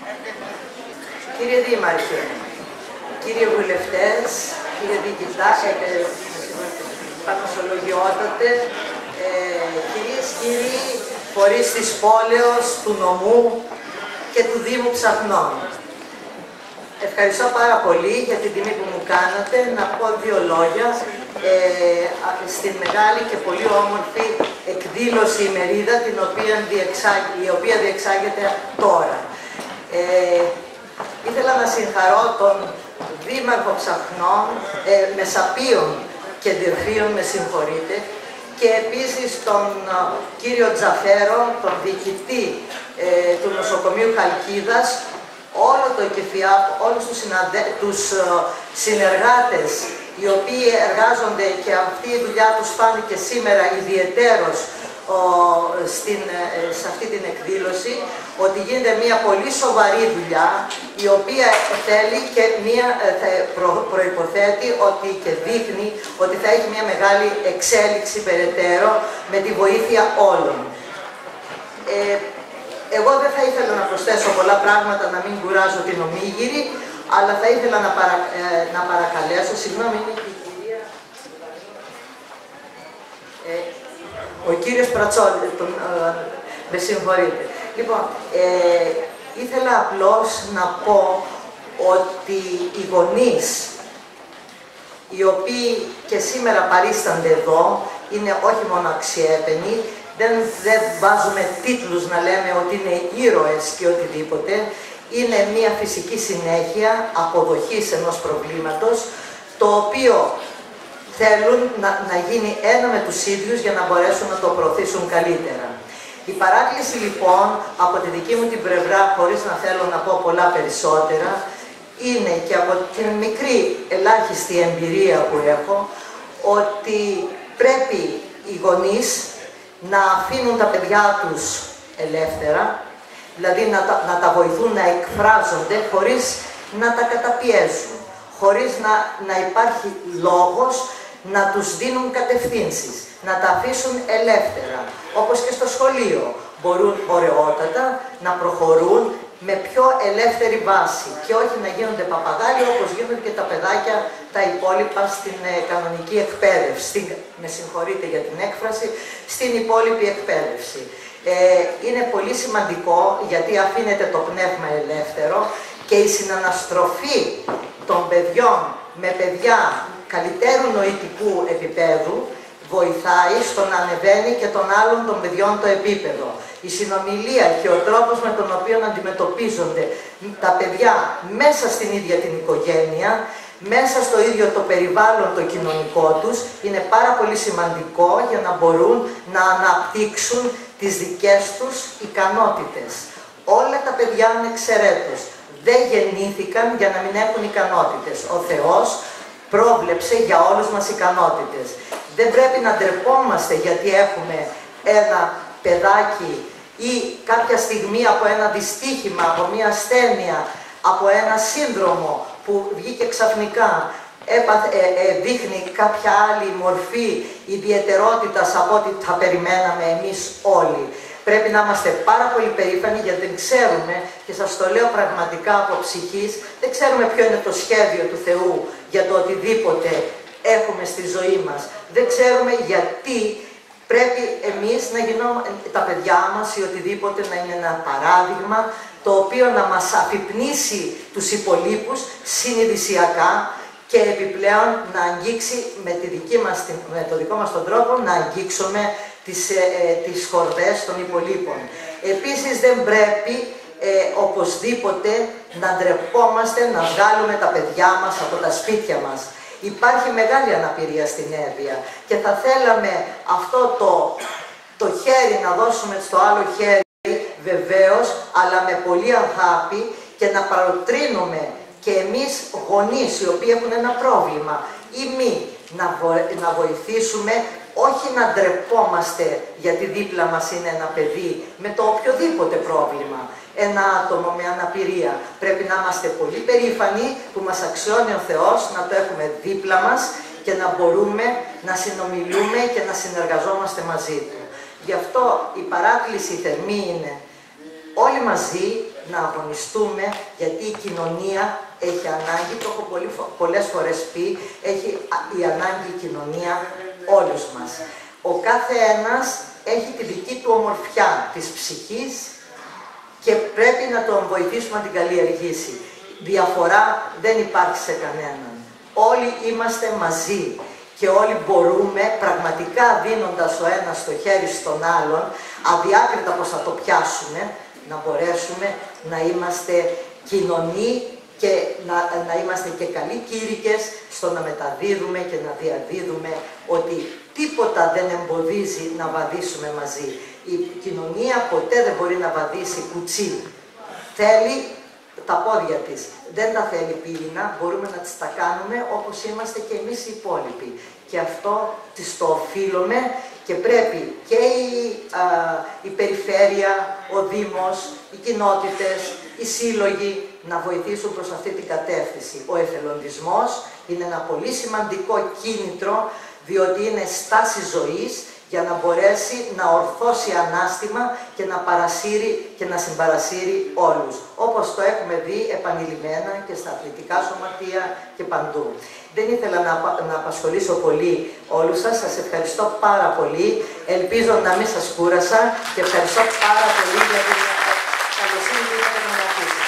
Κύριε Δήμαρχε, κύριοι βουλευτές, κύριε Διοικητά, Πανασολογιότατε, ε, κυρίες και κύριοι φορείς της πόλεως, του νομού και του Δήμου Ψαχνών. Ευχαριστώ πάρα πολύ για την τιμή που μου κάνατε να πω δύο λόγια ε, στην μεγάλη και πολύ όμορφη εκδήλωση ημερίδα την οποία διεξάγει, η οποία διεξάγεται τώρα. Ε, ήθελα να συγχαρώ τον Δήμαρχο Ψαχνών, ε, Μεσαπίων και Δερφίων, με συγχωρείτε, και επίσης τον uh, κύριο Τζαφέρο, τον διοικητή ε, του νοσοκομείου Χαλκίδας, όλο το ΕΚΕΦΙΑΠ, όλους τους, συναδε... τους uh, συνεργάτες οι οποίοι εργάζονται, και αυτή η δουλειά τους φάνηκε σήμερα ιδιαιτέρως uh, στην, uh, σε αυτή την εκδήλωση, ότι γίνεται μια πολύ σοβαρή δουλειά, η οποία θέλει και μια, προ, προϋποθέτει ότι και δείχνει ότι θα έχει μια μεγάλη εξέλιξη περαιτέρω με τη βοήθεια όλων. Ε, εγώ δεν θα ήθελα να προσθέσω πολλά πράγματα, να μην κουράζω την ομίγυρη, αλλά θα ήθελα να, παρα, ε, να παρακαλέσω, συγγνώμη, είναι και η κυρία... Ε, ο κύριος Πρατσόλη, τον, ε, με συγχωρείτε. Λοιπόν, ε, ήθελα απλώς να πω ότι οι γονείς, οι οποίοι και σήμερα παρίστανται εδώ, είναι όχι μόνο αξιέπαινοι, δεν, δεν βάζουμε τίτλους να λέμε ότι είναι ήρωες και οτιδήποτε, είναι μια φυσική συνέχεια αποδοχής ενός προβλήματος, το οποίο θέλουν να, να γίνει ένα με τους ίδιους για να μπορέσουν να το προωθήσουν καλύτερα. Η παράκληση λοιπόν από τη δική μου την πλευρά, χωρίς να θέλω να πω πολλά περισσότερα, είναι και από την μικρή ελάχιστη εμπειρία που έχω, ότι πρέπει οι γονείς να αφήνουν τα παιδιά τους ελεύθερα, δηλαδή να τα, να τα βοηθούν να εκφράζονται χωρίς να τα καταπιέζουν, χωρίς να, να υπάρχει λόγος να τους δίνουν κατευθύνσεις, να τα αφήσουν ελεύθερα, όπως και στο σχολείο. Μπορούν ωραιότατα να προχωρούν με πιο ελεύθερη βάση και όχι να γίνονται παπαγάλοι όπως γίνονται και τα παιδάκια τα υπόλοιπα στην ε, κανονική εκπαίδευση, στην, με συγχωρείτε για την έκφραση, στην υπόλοιπη εκπαίδευση. Ε, είναι πολύ σημαντικό γιατί αφήνεται το πνεύμα ελεύθερο και η συναναστροφή των παιδιών με παιδιά καλύτερου νοητικού επίπεδου βοηθάει στο να ανεβαίνει και των άλλων των παιδιών το επίπεδο. Η συνομιλία και ο τρόπος με τον οποίο αντιμετωπίζονται τα παιδιά μέσα στην ίδια την οικογένεια, μέσα στο ίδιο το περιβάλλον το κοινωνικό τους, είναι πάρα πολύ σημαντικό για να μπορούν να αναπτύξουν τις δικές τους ικανότητες. Όλα τα παιδιά ανεξαιρέτως δεν γεννήθηκαν για να μην έχουν ικανότητες. Ο Θεός πρόβλεψε για όλους μας ικανότητες. Δεν πρέπει να ντρεπόμαστε γιατί έχουμε ένα παιδάκι ή κάποια στιγμή από ένα δυστύχημα, από μια ασθένεια, από ένα σύνδρομο που βγήκε ξαφνικά, έπαθε, ε, ε, δείχνει κάποια άλλη μορφή ιδιαιτερότητας από ό,τι θα περιμέναμε εμείς όλοι. Πρέπει να είμαστε πάρα πολύ περήφανοι γιατί δεν ξέρουμε, και σας το λέω πραγματικά από ψυχής, δεν ξέρουμε ποιο είναι το σχέδιο του Θεού για το οτιδήποτε έχουμε στη ζωή μας. Δεν ξέρουμε γιατί πρέπει εμείς να γινόμαστε, τα παιδιά μας ή οτιδήποτε να είναι ένα παράδειγμα το οποίο να μας αφυπνίσει τους υπολείπους συνειδησιακά και επιπλέον να αγγίξει με, τη δική μας, με το δικό μας τον τρόπο να αγγίξουμε τις, ε, τις χορδές των υπολείπων. Επίσης δεν πρέπει ε, οπωσδήποτε να ντρεπόμαστε να βγάλουμε τα παιδιά μας από τα σπίτια μας. Υπάρχει μεγάλη αναπηρία στην Εύβοια και θα θέλαμε αυτό το, το χέρι να δώσουμε στο άλλο χέρι, βεβαίως, αλλά με πολύ αγάπη και να παροτρύνουμε και εμείς γονείς οι οποίοι έχουν ένα πρόβλημα ή μη να, βο... να βοηθήσουμε, όχι να ντρεπόμαστε γιατί δίπλα μας είναι ένα παιδί με το οποιοδήποτε πρόβλημα, ένα άτομο με αναπηρία. Πρέπει να είμαστε πολύ περήφανοι που μας αξιώνει ο Θεός να το έχουμε δίπλα μας και να μπορούμε να συνομιλούμε και να συνεργαζόμαστε μαζί του. Γι' αυτό η παράκληση θερμή είναι όλοι μαζί να αγωνιστούμε, γιατί η κοινωνία έχει ανάγκη, το έχω πολύ, πολλές φορές πει, έχει η ανάγκη η κοινωνία όλους μας. Ο κάθε ένας έχει τη δική του ομορφιά της ψυχής και πρέπει να τον βοηθήσουμε να την καλλιεργήσει. Διαφορά δεν υπάρχει σε κανέναν. Όλοι είμαστε μαζί και όλοι μπορούμε, πραγματικά δίνοντας ο ένας το χέρι στον άλλον, αδιάκριτα πως θα το πιάσουμε, να μπορέσουμε να είμαστε κοινωνοί και να, να είμαστε και καλοί κήρυκες στο να μεταδίδουμε και να διαδίδουμε ότι τίποτα δεν εμποδίζει να βαδίσουμε μαζί. Η κοινωνία ποτέ δεν μπορεί να βαδίσει κουτσί. Θέλει τα πόδια της. Δεν τα θέλει πύληνα, μπορούμε να τις τα κάνουμε όπως είμαστε και εμείς οι υπόλοιποι. Και αυτό της το οφείλουμε και πρέπει και η, α, η περιφέρεια, ο Δήμος, οι κοινότητες, οι σύλλογοι να βοηθήσουν προς αυτή την κατεύθυνση. Ο εθελοντισμός είναι ένα πολύ σημαντικό κίνητρο, διότι είναι στάση ζωής για να μπορέσει να ορθώσει ανάστημα και να παρασύρει και να συμπαρασύρει όλους. Όπως το έχουμε δει επανειλημμένα και στα αθλητικά σωματεία και παντού. Δεν ήθελα να, να απασχολήσω πολύ όλους σας. Σας ευχαριστώ πάρα πολύ. Ελπίζω να μην σας κούρασα και ευχαριστώ πάρα πολύ για την καλοσύνη που είχατε να με ακούσετε.